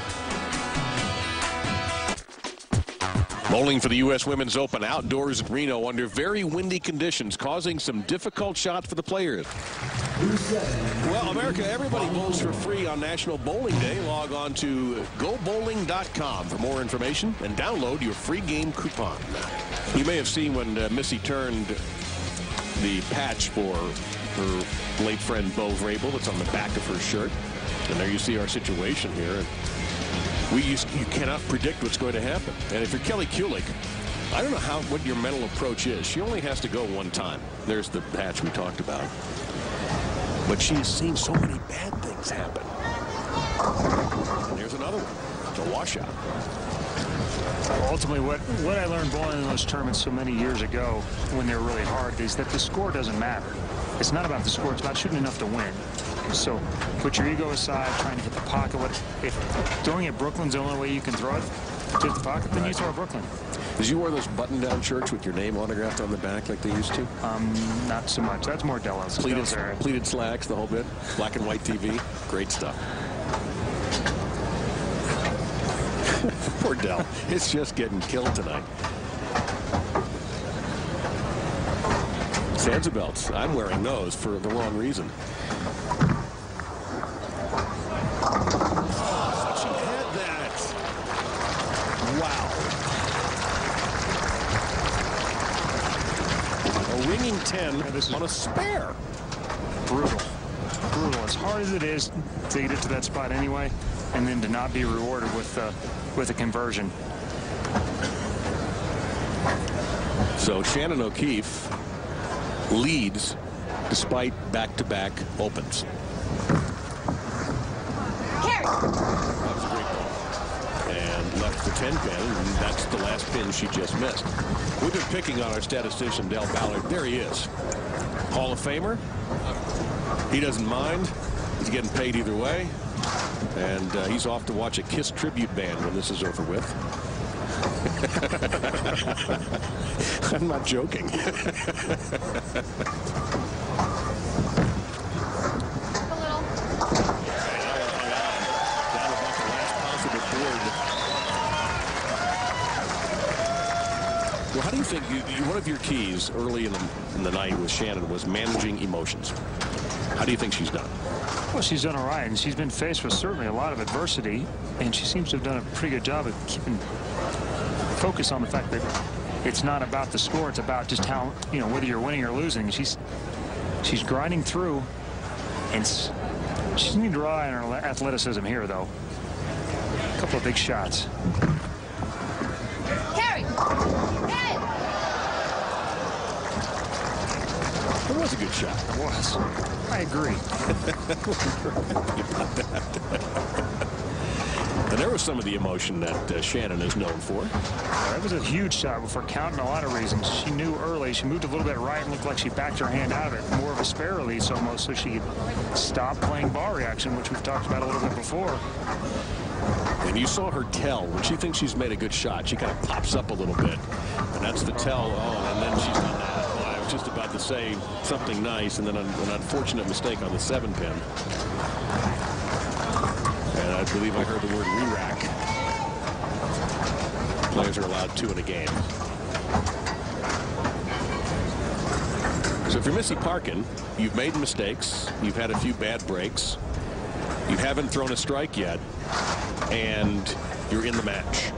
Bowling for the U.S. Women's Open outdoors at Reno under very windy conditions, causing some difficult shots for the players. Well, America, everybody bowls for free on National Bowling Day. Log on to gobowling.com for more information and download your free game coupon. You may have seen when Missy turned the patch for her late friend Bo Vrabel that's on the back of her shirt. And there you see our situation here. You cannot predict what's going to happen. And if you're Kelly Kulick, I don't know what your mental approach is. She only has to go one time. There's the patch we talked about. But she has seen so many bad things happen. And there's another one. It's a washout. Ultimately, what I learned bowling in those tournaments so many years ago when they were really hard is that the score doesn't matter. It's not about the score. It's about shooting enough to win. So put your ego aside, trying to hit the pocket. If throwing at Brooklyn's the only way you can throw it, to hit the pocket, then you throw at Brooklyn. Did you wear those button-down shirts with your name autographed on the back like they used to? Not so much. That's more Delos. Pleated slacks, the whole bit. Black and white TV. Great stuff. Poor Dell. It's just getting killed tonight. Sansa belts. I'm wearing those for the wrong reason. Oh, she had that. Wow. A ringing 10 on a spare. Brutal. Brutal. As hard as it is to get it to that spot anyway, and then to not be rewarded with a conversion. So Shannon O'Keefe leads despite back-to-back opens. Carry. That was a great ball. And left the 10 pin, and that's the last pin she just missed. We've been picking on our statistician, Del Ballard. There he is. Hall of Famer. He doesn't mind. He's getting paid either way. And he's off to watch a Kiss tribute band when this is over with. I'm not joking. Well, how do you think one of your keys early in the night with Shannon was managing emotions? How do you think she's done? Well, she's done all right, and she's been faced with certainly a lot of adversity, and she seems to have done a pretty good job of keeping focus on the fact that it's not about the score, it's about just how, whether you're winning or losing. She's grinding through, and she needs to rely on her athleticism here, though. A couple of big shots. Carry. It was a good shot. It was. I agree. And there was some of the emotion that Shannon is known for. That was a huge shot for counting a lot of reasons. She knew early. She moved a little bit right and looked like she backed her hand out of it. More of a spare release almost, so she could stop playing ball reaction, which we've talked about a little bit before. And you saw her tell. When she thinks she's made a good shot, she kind of pops up a little bit. And that's the tell. Oh, and then she's done that. Well, I was just about to say something nice, and then an unfortunate mistake on the 7-pin. And I believe I heard the word re-rack. Players are allowed 2 in a game. So if you're Missy Parkin, you've made mistakes. You've had a few bad breaks. You haven't thrown a strike yet. And you're in the match.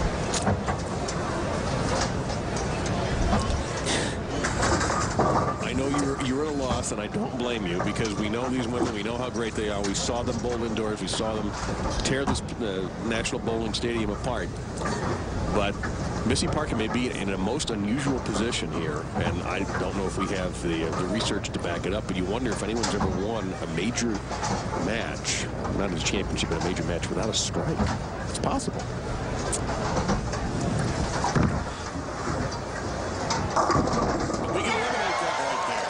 I know you're at a loss, and I don't blame you, because we know these women. We know how great they are. We saw them bowl indoors. We saw them tear this National Bowling Stadium apart. But Missy Parkin may be in a most unusual position here, and I don't know if we have the research to back it up, but you wonder if anyone's ever won a major match, not as a championship, but a major match without a strike. It's possible. But we can eliminate that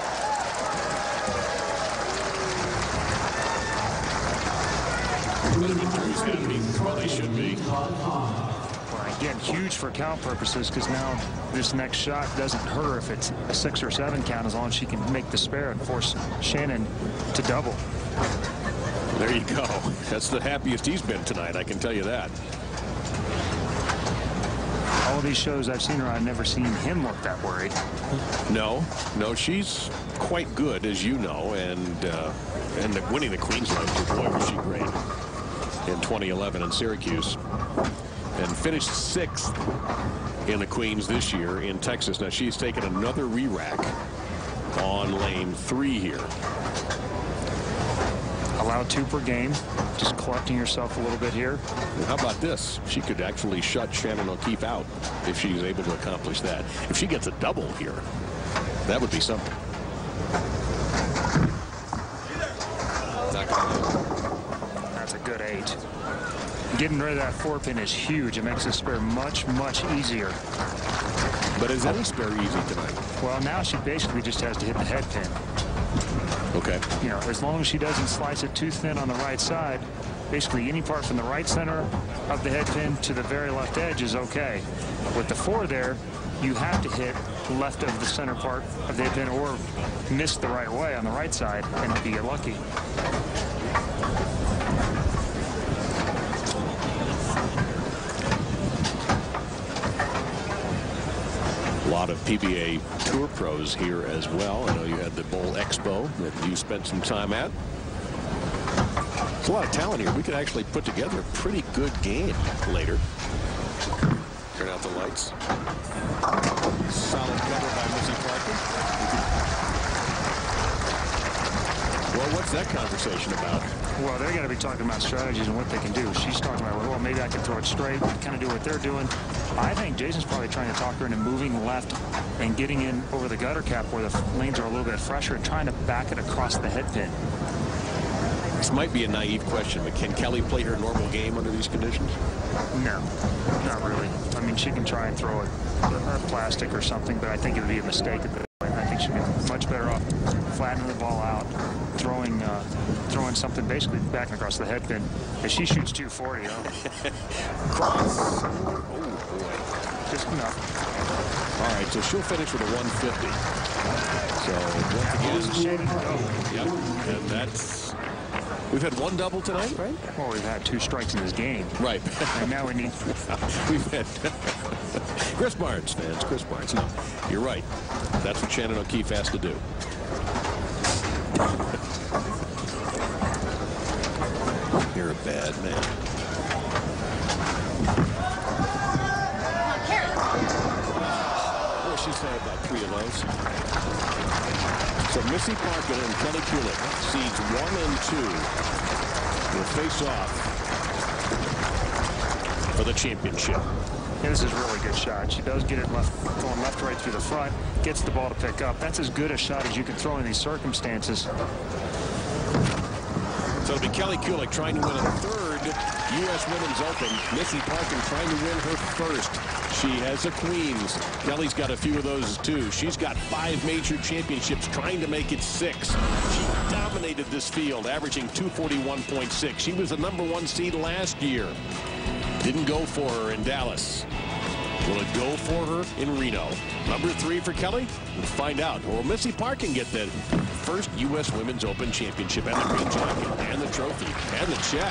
right there. Well, they should be. Again, huge for count purposes, because now this next shot doesn't hurt her if it's a 6 or 7 count, as long as she can make the spare and force Shannon to double. There you go. That's the happiest he's been tonight, I can tell you that. All of these shows I've seen her, I've never seen him look that worried. No, she's quite good, as you know, and winning the Queensland, boy, was she great in 2011 in Syracuse. And finished 6th in the Queens this year in Texas. Now she's taken another re-rack on lane 3 here. Allow 2 per game. Just collecting yourself a little bit here. Well, how about this? She could actually shut Shannon O'Keefe out if she's able to accomplish that. If she gets a double here, that would be something. That's a good 8. Getting rid of that 4-pin is huge. It makes the spare much, much easier. But is any spare easy tonight? Well, now she basically just has to hit the head pin. Okay. You know, as long as she doesn't slice it too thin on the right side, basically any part from the right center of the head pin to the very left edge is okay. With the 4 there, you have to hit left of the center part of the head pin or miss the right way on the right side and hope you get lucky. A lot of PBA Tour pros here as well. I know you had the Bowl Expo that you spent some time at. There's a lot of talent here. We could actually put together a pretty good game later. Turn out the lights. Solid cover by Missy Parkin. Well, what's that conversation about? Well, they're going to be talking about strategies and what they can do. She's talking about, well, maybe I can throw it straight, kind of do what they're doing. I think Jason's probably trying to talk her into moving left and getting in over the gutter cap where the lanes are a little bit fresher and trying to back it across the head pin. This might be a naive question, but can Kelly play her normal game under these conditions? No, not really. I mean, she can try and throw a plastic or something, but I think it would be a mistake at this point. I think she'd be much better off flattening the ball out, throwing something basically back across the head pin. If she shoots 240, Cross. Oh, boy. Just enough. All right, so she'll finish with a 150. So once again, yep, and that's. We've had 1 double tonight, right? Well, we've had 2 strikes in this game. Right. And now we need. We've had Chris Barnes, fans. Chris Barnes. No, you're right. That's what Shannon O'Keefe has to do. You're a bad man. Well, she's had about 3 of those. So Missy Parkin and Kelly Kulick, seeds 1 and 2, will face off for the championship. Yeah, this is a really good shot. She does get it going left right through the front, gets the ball to pick up. That's as good a shot as you can throw in these circumstances. So it'll be Kelly Kulick trying to win a 3rd U.S. Women's Open. Missy Parkin trying to win her 1st. She has a Queens. Kelly's got a few of those too. She's got 5 major championships, trying to make it 6. She dominated this field, averaging 241.6. She was the #1 seed last year. Didn't go for her in Dallas. Will it go for her in Reno? Number 3 for Kelly? We'll find out. Will Missy Parkin get the 1st U.S. Women's Open Championship and the green jacket and the trophy and the check?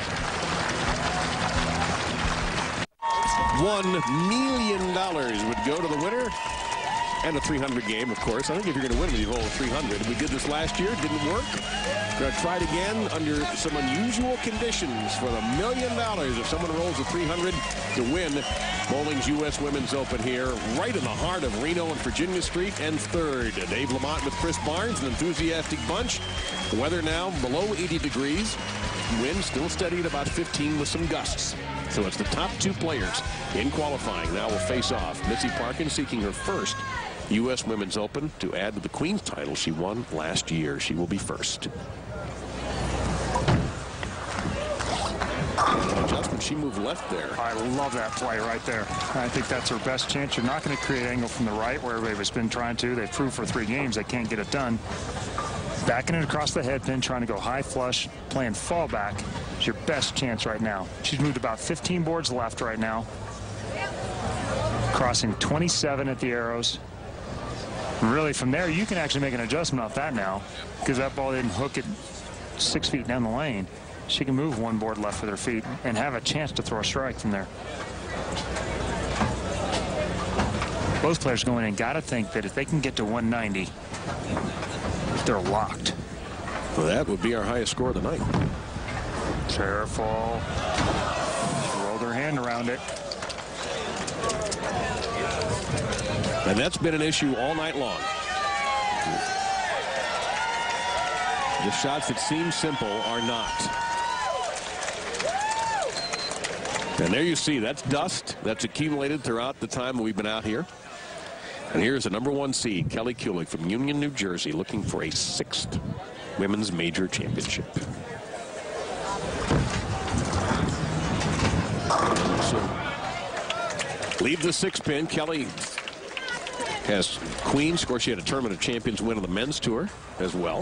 $1 million would go to the winner, And a 300 game, of course. I think if you're going to win, you roll a 300. We did this last year. Didn't work. We're going to try it again under some unusual conditions for the $1 million if someone rolls a 300 to win bowling's U.S. Women's Open here, right in the heart of Reno and Virginia Street and 3rd. Dave Lamont with Chris Barnes, an enthusiastic bunch. The weather now below 80 degrees. Wind still steady at about 15 with some gusts. So it's the top 2 players in qualifying now will face off. Missy Parkin seeking her first U.S. Women's Open to add to the Queen's title she won last year. She will be first. Adjustment, she moved left there. I love that play right there. I think that's her best chance. You're not going to create angle from the right where everybody's been trying to. They've proved for 3 games they can't get it done. Backing it across the head pin, trying to go high flush, playing fallback is your best chance right now. She's moved about 15 boards left right now. Crossing 27 at the arrows. Really, from there, you can actually make an adjustment off that now because that ball didn't hook it 6 feet down the lane. She can move 1 board left with her feet and have a chance to throw a strike from there. Both players going in got to think that if they can get to 190, they're locked. Well, that would be our highest score of the night. Careful. Roll their hand around it. And that's been an issue all night long. The shots that seem simple are not. And there you see, that's dust that's accumulated throughout the time we've been out here. And here's the #1 seed, Kelly Kulick from Union, New Jersey, looking for a 6th women's major championship. So, leave the 6 pin. Kelly has Queens. Of course, she had a Tournament of Champions win on the men's tour as well.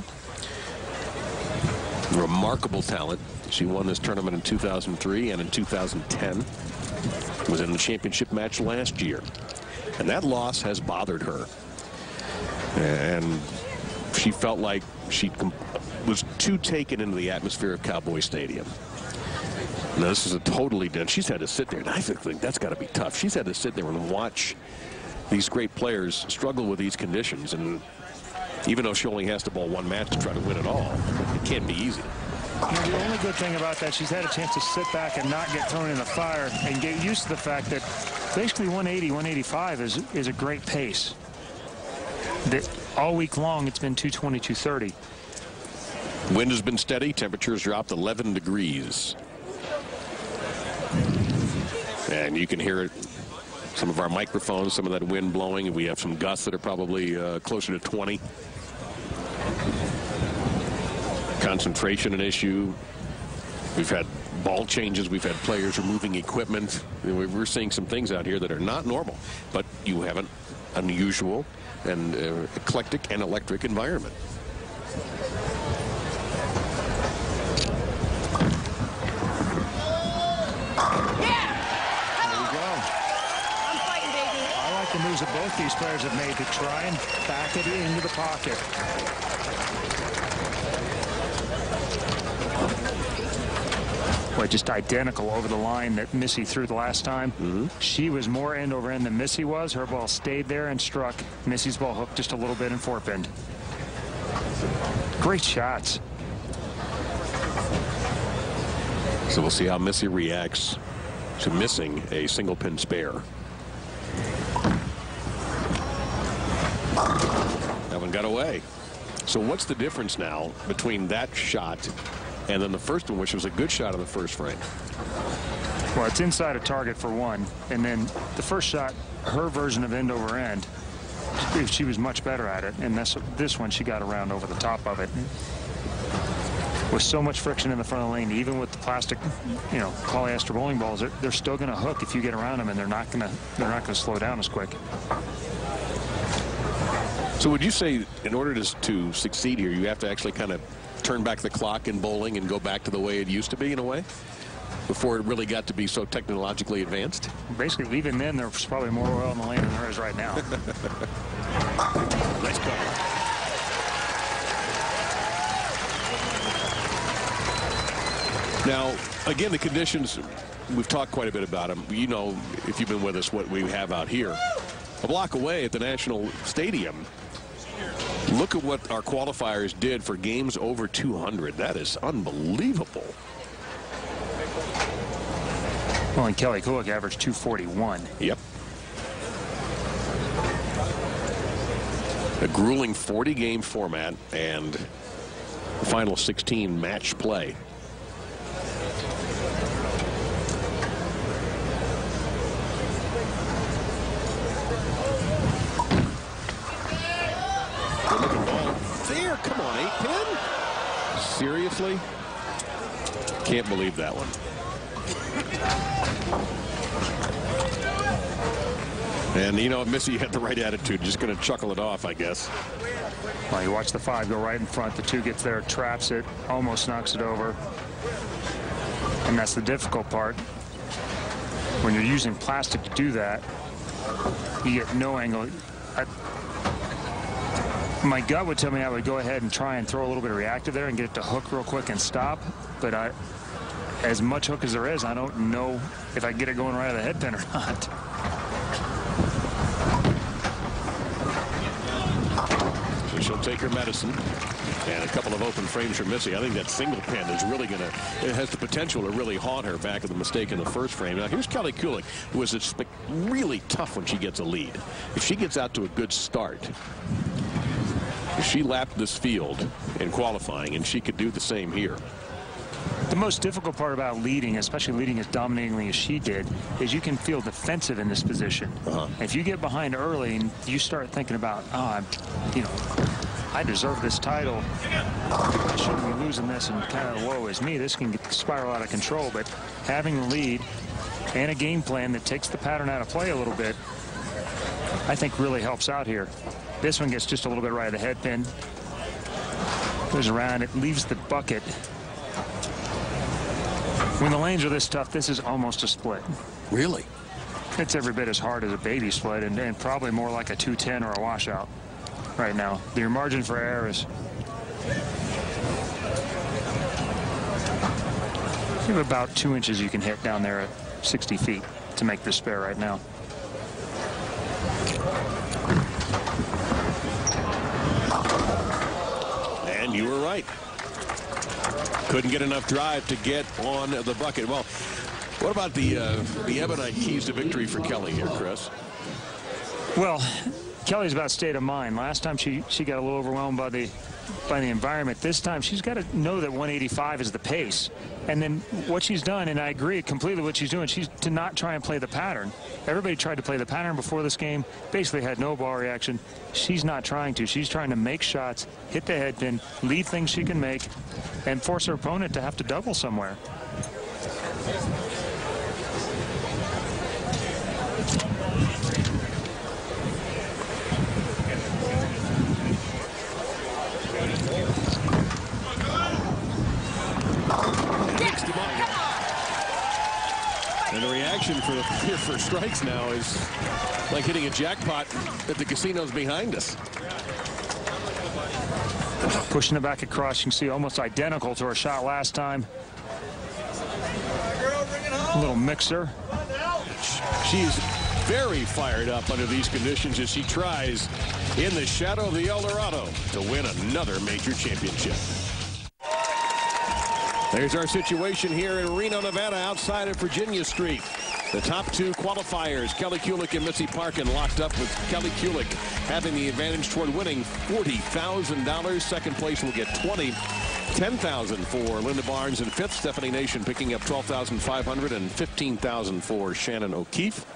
Remarkable talent. She won this tournament in 2003 and in 2010. Was in the championship match last year. And that loss has bothered her. And she felt like she was too taken into the atmosphere of Cowboy Stadium. Now, this is a totally different. She's had to sit there, and I think that's got to be tough. She's had to sit there and watch these great players struggle with these conditions. And even though she only has to bowl 1 match to try to win it all, it can't be easy. You know, the only good thing about that, she's had a chance to sit back and not get thrown in the fire and get used to the fact that basically 180, 185 is a great pace. That all week long, it's been 220, 230. Wind has been steady. Temperatures dropped 11 degrees. And you can hear it. Some of our microphones, some of that wind blowing. We have some gusts that are probably closer to 20. Concentration an issue. We've had ball changes. We've had players removing equipment. We're seeing some things out here that are not normal. But you have an unusual and eclectic and electric environment. The moves that both these players have made to try and back it into the pocket. Boy, just identical over the line that Missy threw the last time. She was more end over end than Missy was. Her ball stayed there and struck. Missy's ball hooked just a little bit in 4-pin. Great shots. So we'll see how Missy reacts to missing a single pin spare. That one got away. So what's the difference now between that shot and then the first one, which was a good shot in the first frame? Well, it's inside a target for one. And then the first shot, her version of end over end, she was much better at it. And this one, she got around over the top of it. With so much friction in the front of the lane, even with the plastic, you know, polyester bowling balls, they're still going to hook if you get around them, and they're not going to slow down as quick. So would you say in order to succeed here, you have to actually kind of turn back the clock in bowling and go back to the way it used to be in a way before it really got to be so technologically advanced? Basically, even then, there's probably more oil in the lane than there is right now. Nice cover. Now, again, the conditions, we've talked quite a bit about them. You know, if you've been with us, what we have out here. a block away at the National Stadium. Look at what our qualifiers did for games over 200. That is unbelievable. Well, and Kelly Kulick averaged 241. Yep. A grueling 40-game format and the final 16 match play. Good looking ball there. Come on, 8-pin. Seriously? Can't believe that one. And, you know, Missy had the right attitude. Just going to chuckle it off, I guess. Well, you watch the 5 go right in front. The 2 gets there, traps it, almost knocks it over. And that's the difficult part. When you're using plastic to do that, you get no angle. My gut would tell me I would go ahead and try and throw a little bit of reactive there and get it to hook real quick and stop. But as much hook as there is, I don't know if I can get it going right out of the head pin or not. So she'll take her medicine. And a couple of open frames for Missy. I think that single pin is really going to, it has the potential to really haunt her back of the mistake in the first frame. Now here's Kelly Kulick, who is really tough when she gets a lead. If she gets out to a good start, she lapped this field in qualifying, and she could do the same here. The most difficult part about leading, especially leading as dominatingly as she did, is you can feel defensive in this position. If you get behind early and you start thinking about, I deserve this title, I shouldn't be losing this, and kind of woe is me, this can spiral out of control. But having the lead and a game plan that takes the pattern out of play a little bit, I think really helps out here. This one gets just a little bit right of the head pin. Goes around, it leaves the bucket. When the lanes are this tough, this is almost a split. Really? It's every bit as hard as a baby split, and probably more like a 210 or a washout right now. Your margin for error is, you have about 2 inches you can hit down there at 60 feet to make this spare right now. And you were right. Couldn't get enough drive to get on the bucket. Well, what about the Ebonite keys to victory for Kelly here, Chris? Well, Kelly's about state of mind. Last time she got a little overwhelmed by the environment. This time she's got to know that 185 is the pace. And then what she's done, and I agree completely what she's doing, she's to not try and play the pattern. Everybody tried to play the pattern before this game, basically had no ball reaction. She's not trying to. She's trying to make shots, hit the head pin, leave things she can make, and force her opponent to have to double somewhere. And the reaction for strikes now is like hitting a jackpot at the casinos behind us. Pushing it back across, you can see almost identical to her shot last time. A little mixer. She's very fired up under these conditions as she tries in the shadow of the El Dorado to win another major championship. There's our situation here in Reno, Nevada, outside of Virginia Street. The top 2 qualifiers, Kelly Kulick and Missy Parkin, locked up with Kelly Kulick having the advantage toward winning $40,000. Second place will get $20,000. $10,000 for Linda Barnes in 5th. Stephanie Nation picking up $12,500 and $15,000 for Shannon O'Keefe.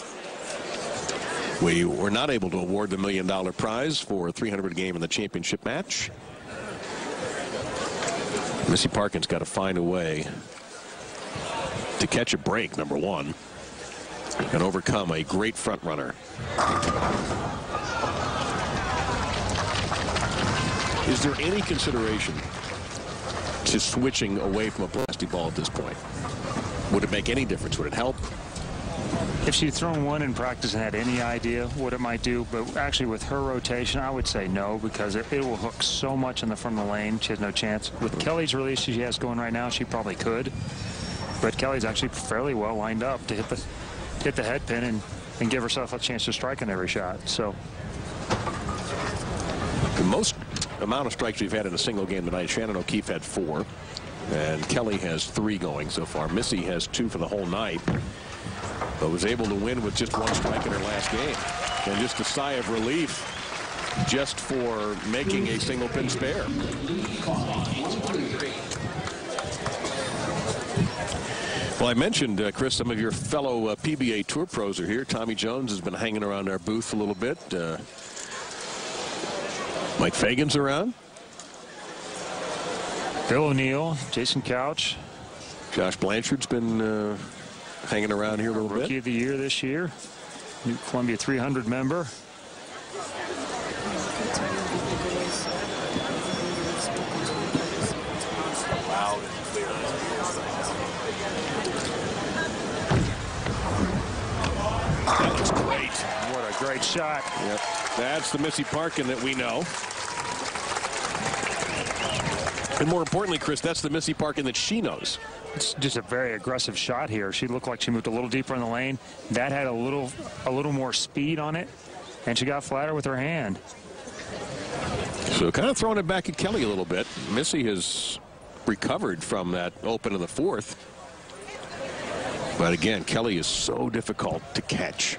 We were not able to award the $1 million prize for 300 game in the championship match. Missy Parkin's got to find a way to catch a break, number 1, and overcome a great front runner. Is there any consideration to switching away from a plastic ball at this point? Would it make any difference? Would it help? If she'd thrown one in practice and had any idea what it might do, but actually with her rotation, I would say no, because it will hook so much in the front of the lane. She has no chance. With Kelly's release she has going right now, she probably could. But Kelly's actually fairly well lined up to hit the head pin, and and give herself a chance to strike on every shot. So the most amount of strikes we've had in a single game tonight, Shannon O'Keefe had 4. And Kelly has 3 going so far. Missy has 2 for the whole night, but was able to win with just 1 strike in her last game. And just a sigh of relief just for making a single pin spare. Well, I mentioned, Chris, some of your fellow PBA Tour pros are here. Tommy Jones has been hanging around our booth a little bit. Mike Fagan's around. Bill O'Neill, Jason Couch. Josh Blanchard's been hanging around here a little bit. Rookie of the year this year. New Columbia 300 member. That looks great. What a great shot. Yep. That's the Missy Parkin that we know. And more importantly, Chris, that's the Missy Parkin that she knows. It's just a very aggressive shot here. She looked like she moved a little deeper in the lane. That had a little more speed on it, and she got flatter with her hand. So kind of throwing it back at Kelly a little bit. Missy has recovered from that open in the 4th. But again, Kelly is so difficult to catch.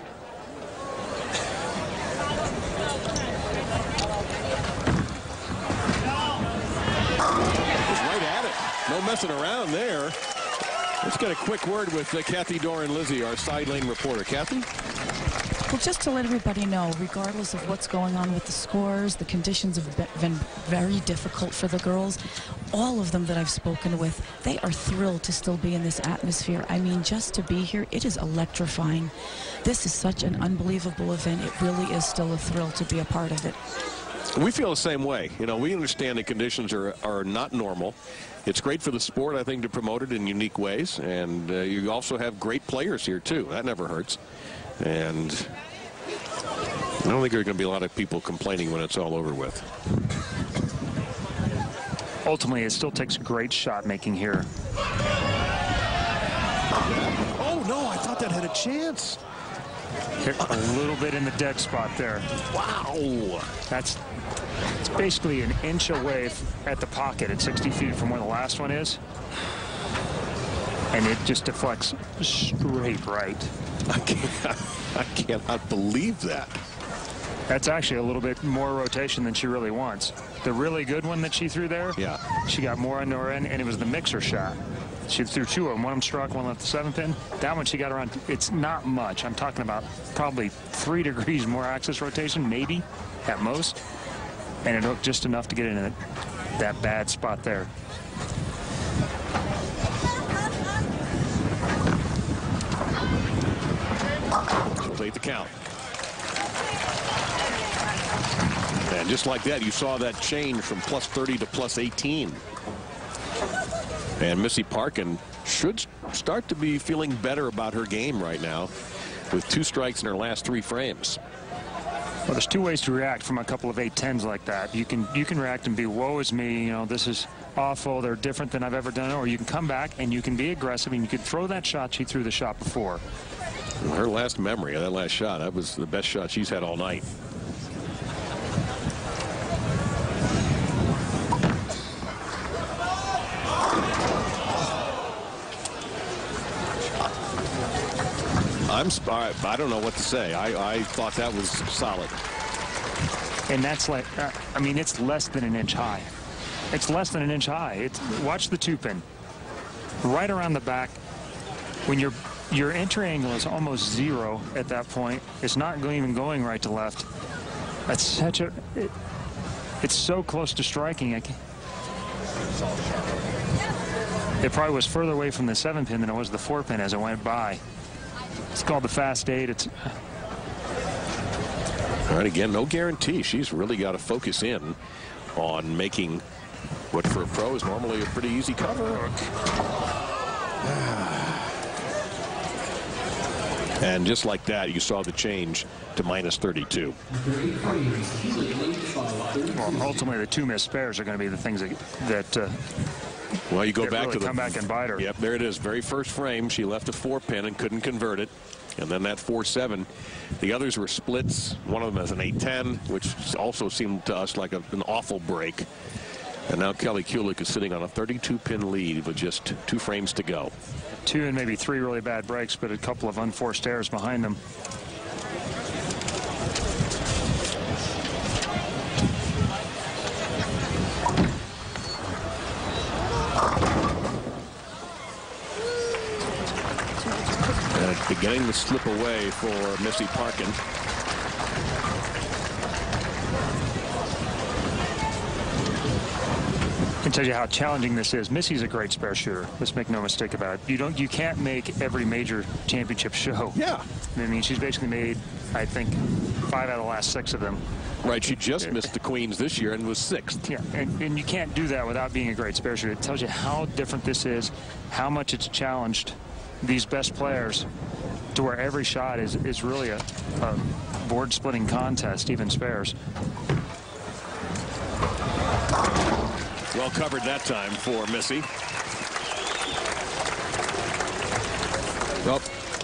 No messing around there. Let's get a quick word with Kathy Doran-Lizzie, our side lane reporter. Kathy? Well, just to let everybody know, regardless of what's going on with the scores, the conditions have been very difficult for the girls. All of them that I've spoken with, they are thrilled to still be in this atmosphere. I mean, just to be here, it is electrifying. This is such an unbelievable event. It really is still a thrill to be a part of it. We feel the same way. You know, we understand the conditions are not normal. It's great for the sport, I think, to promote it in unique ways. And you also have great players here, too. That never hurts. And I don't think there are going to be a lot of people complaining when it's all over with. Ultimately, it still takes great shot making here. Oh, no, I thought that had a chance. Hit a little bit in the dead spot there. Wow. It's basically an inch away at the pocket at 60 feet from where the last one is. And it just deflects straight right. I cannot believe that. That's actually a little bit more rotation than she really wants. The really good one that she threw there, yeah, she got more under her end, and it was the mixer shot. She threw 2 of them. One of them struck, one left the 7th pin. That one she got around. It's not much. I'm talking about probably 3 degrees more axis rotation, maybe at most. And it hooked just enough to get in that bad spot there. She'll take the count. And just like that, you saw that change from plus 30 to plus 18. And Missy Parkin should start to be feeling better about her game right now with 2 strikes in her last 3 frames. Well, there's 2 ways to react from a couple of 8-10s like that. You can react and be, woe is me, you know, this is awful, they're different than I've ever done. Or you can come back and you can be aggressive and you can throw that shot she threw the shot before. Her last memory of that last shot, that was the best shot she's had all night. I don't know what to say. I thought that was solid. And that's like, I mean, it's less than an inch high. It's less than an inch high. Watch the 2-pin. Right around the back. When your entry angle is almost 0 at that point, it's not even going right to left. That's such a, it's so close to striking. It probably was further away from the 7-pin than it was the 4-pin as it went by. It's called the fast 8. All right, again, no guarantee. She's really got to focus in on making what for a pro is normally a pretty easy cover. And just like that, you saw the change to minus 32. Well, ultimately, the 2 missed spares are going to be the things that Well, you go back really to the come back and bite her. Yep, there it is. Very first frame. She left a 4-pin and couldn't convert it. And then that 4-7. The others were splits. One of them has an 8-10, which also seemed to us like an awful break. And now Kelly Kulick is sitting on a 32-pin lead with just 2 frames to go. 2 and maybe 3 really bad breaks, but a couple of unforced errors behind them. Beginning to slip away for Missy Parkin. I can tell you how challenging this is. Missy's a great spare shooter. Let's make no mistake about it. You can't make every major championship show. Yeah. I mean, she's basically made, I think, 5 out of the last 6 of them. Right. She just missed the Queens this year and was 6th. Yeah, and you can't do that without being a great spare shooter. It tells you how different this is, how much it's challenged these best players to where every shot is really a board-splitting contest, even spares. Well covered that time for Missy. Well,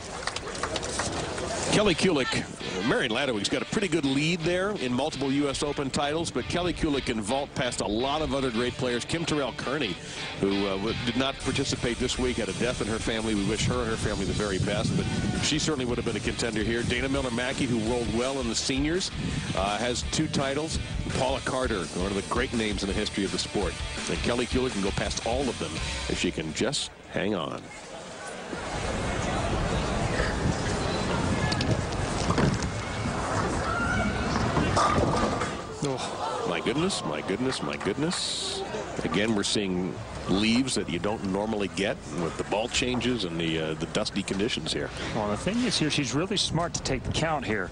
Kelly Kulick, Marion Ladowig's got a pretty good lead there in multiple U.S. Open titles, but Kelly Kulick can vault past a lot of other great players. Kim Terrell-Kearney, who did not participate this week, had a death in her family. We wish her and her family the very best, but she certainly would have been a contender here. Dana Miller-Mackey, who rolled well in the seniors, has 2 titles. Paula Carter, one of the great names in the history of the sport. And Kelly Kulick can go past all of them if she can just hang on. Oh, my goodness, my goodness, my goodness. Again, we're seeing leaves that you don't normally get with the ball changes and the dusty conditions here. Well, the thing is here, she's really smart to take the count here.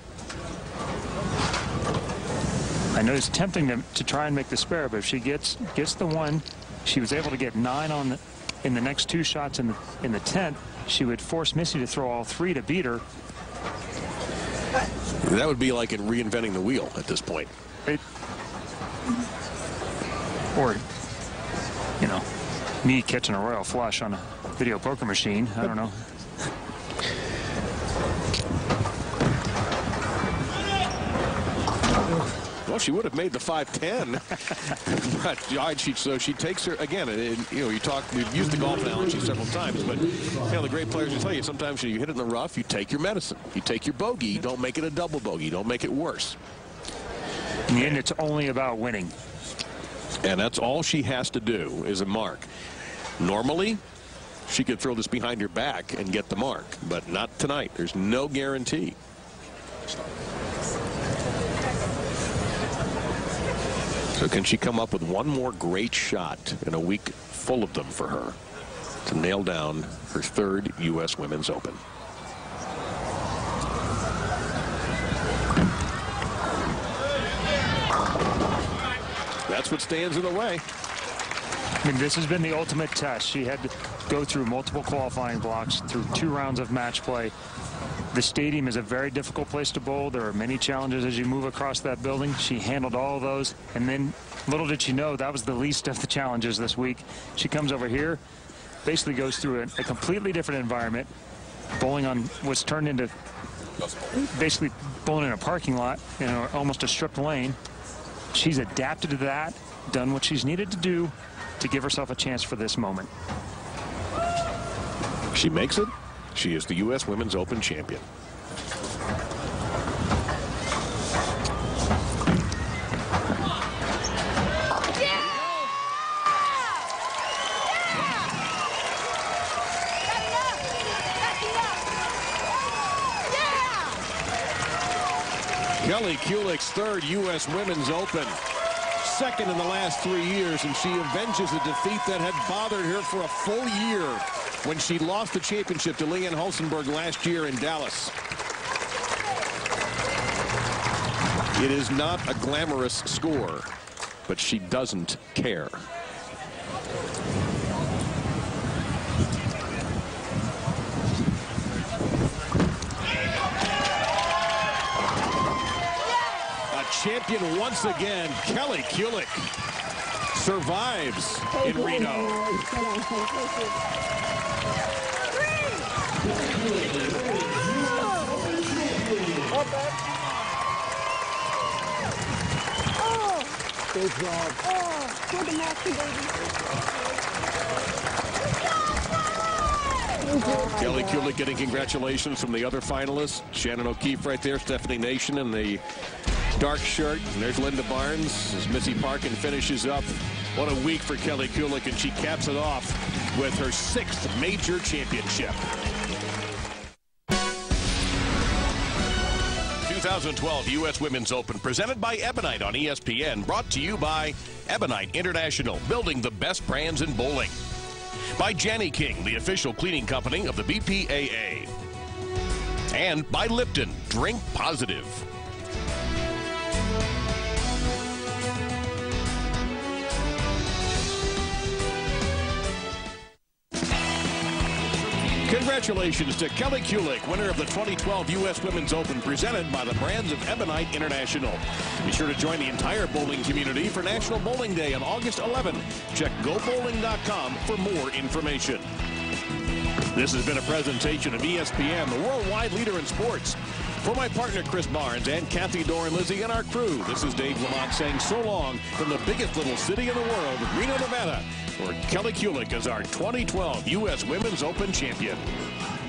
I know it's tempting to try and make the spare, but if she gets the 1, she was able to get 9 in the next 2 shots in the 10th. She would force Missy to throw all 3 to beat her. That would be like in reinventing the wheel at this point. Or, you know, me catching a royal flush on a video poker machine. I don't know. Well, she would have made the 5-10. But so she takes her again. And, you know, we've used the golf analogy several times, but you know, the great players will tell you sometimes when you hit it in the rough, you take your medicine. You take your bogey. You don't make it a double bogey. You don't make it worse. In the end, it's only about winning. And that's all she has to do is a mark. Normally, she could throw this behind her back and get the mark, but not tonight. There's no guarantee. So can she come up with one more great shot in a week full of them for her to nail down her 3rd U.S. Women's Open? That's what stands in the way. I mean, this has been the ultimate test. She had to go through multiple qualifying blocks, through 2 rounds of match play. The stadium is a very difficult place to bowl. There are many challenges as you move across that building. She handled all of those, and then little did she know that was the least of the challenges this week. She comes over here, basically goes through a completely different environment, bowling on what's turned into basically bowling in a parking lot, you know, almost a stripped lane. She's adapted to that, done what she's needed to do to give herself a chance for this moment. She makes it. She is the U.S. Women's Open champion. Kelly Kulick's 3rd U.S. Women's Open. 2nd in the last 3 years, and she avenges a defeat that had bothered her for a full year when she lost the championship to Leanne Hulsenberg last year in Dallas. It is not a glamorous score, but she doesn't care. Champion once again, Kelly Kulick. survives in Reno. Good job. Oh, good match, baby. Kelly Kulick getting congratulations from the other finalists. Shannon O'Keefe right there, Stephanie Nation in the dark shirt. And there's Linda Barnes as Missy Parkin finishes up. What a week for Kelly Kulick, and she caps it off with her 6th major championship. 2012 U.S. Women's Open presented by Ebonite on ESPN, brought to you by Ebonite International, building the best brands in bowling. By Janny King, the official cleaning company of the BPAA. And by Lipton, drink positive. Congratulations to Kelly Kulick, winner of the 2012 U.S. Women's Open, presented by the brands of Ebonite International. Be sure to join the entire bowling community for National Bowling Day on August 11. Check GoBowling.com for more information. This has been a presentation of ESPN, the worldwide leader in sports. For my partner Chris Barnes and Kathy Dorn, Lizzie, and our crew, this is Dave Lamont saying so long from the biggest little city in the world, Reno, Nevada, where Kelly Kulick is our 2012 U.S. Women's Open champion.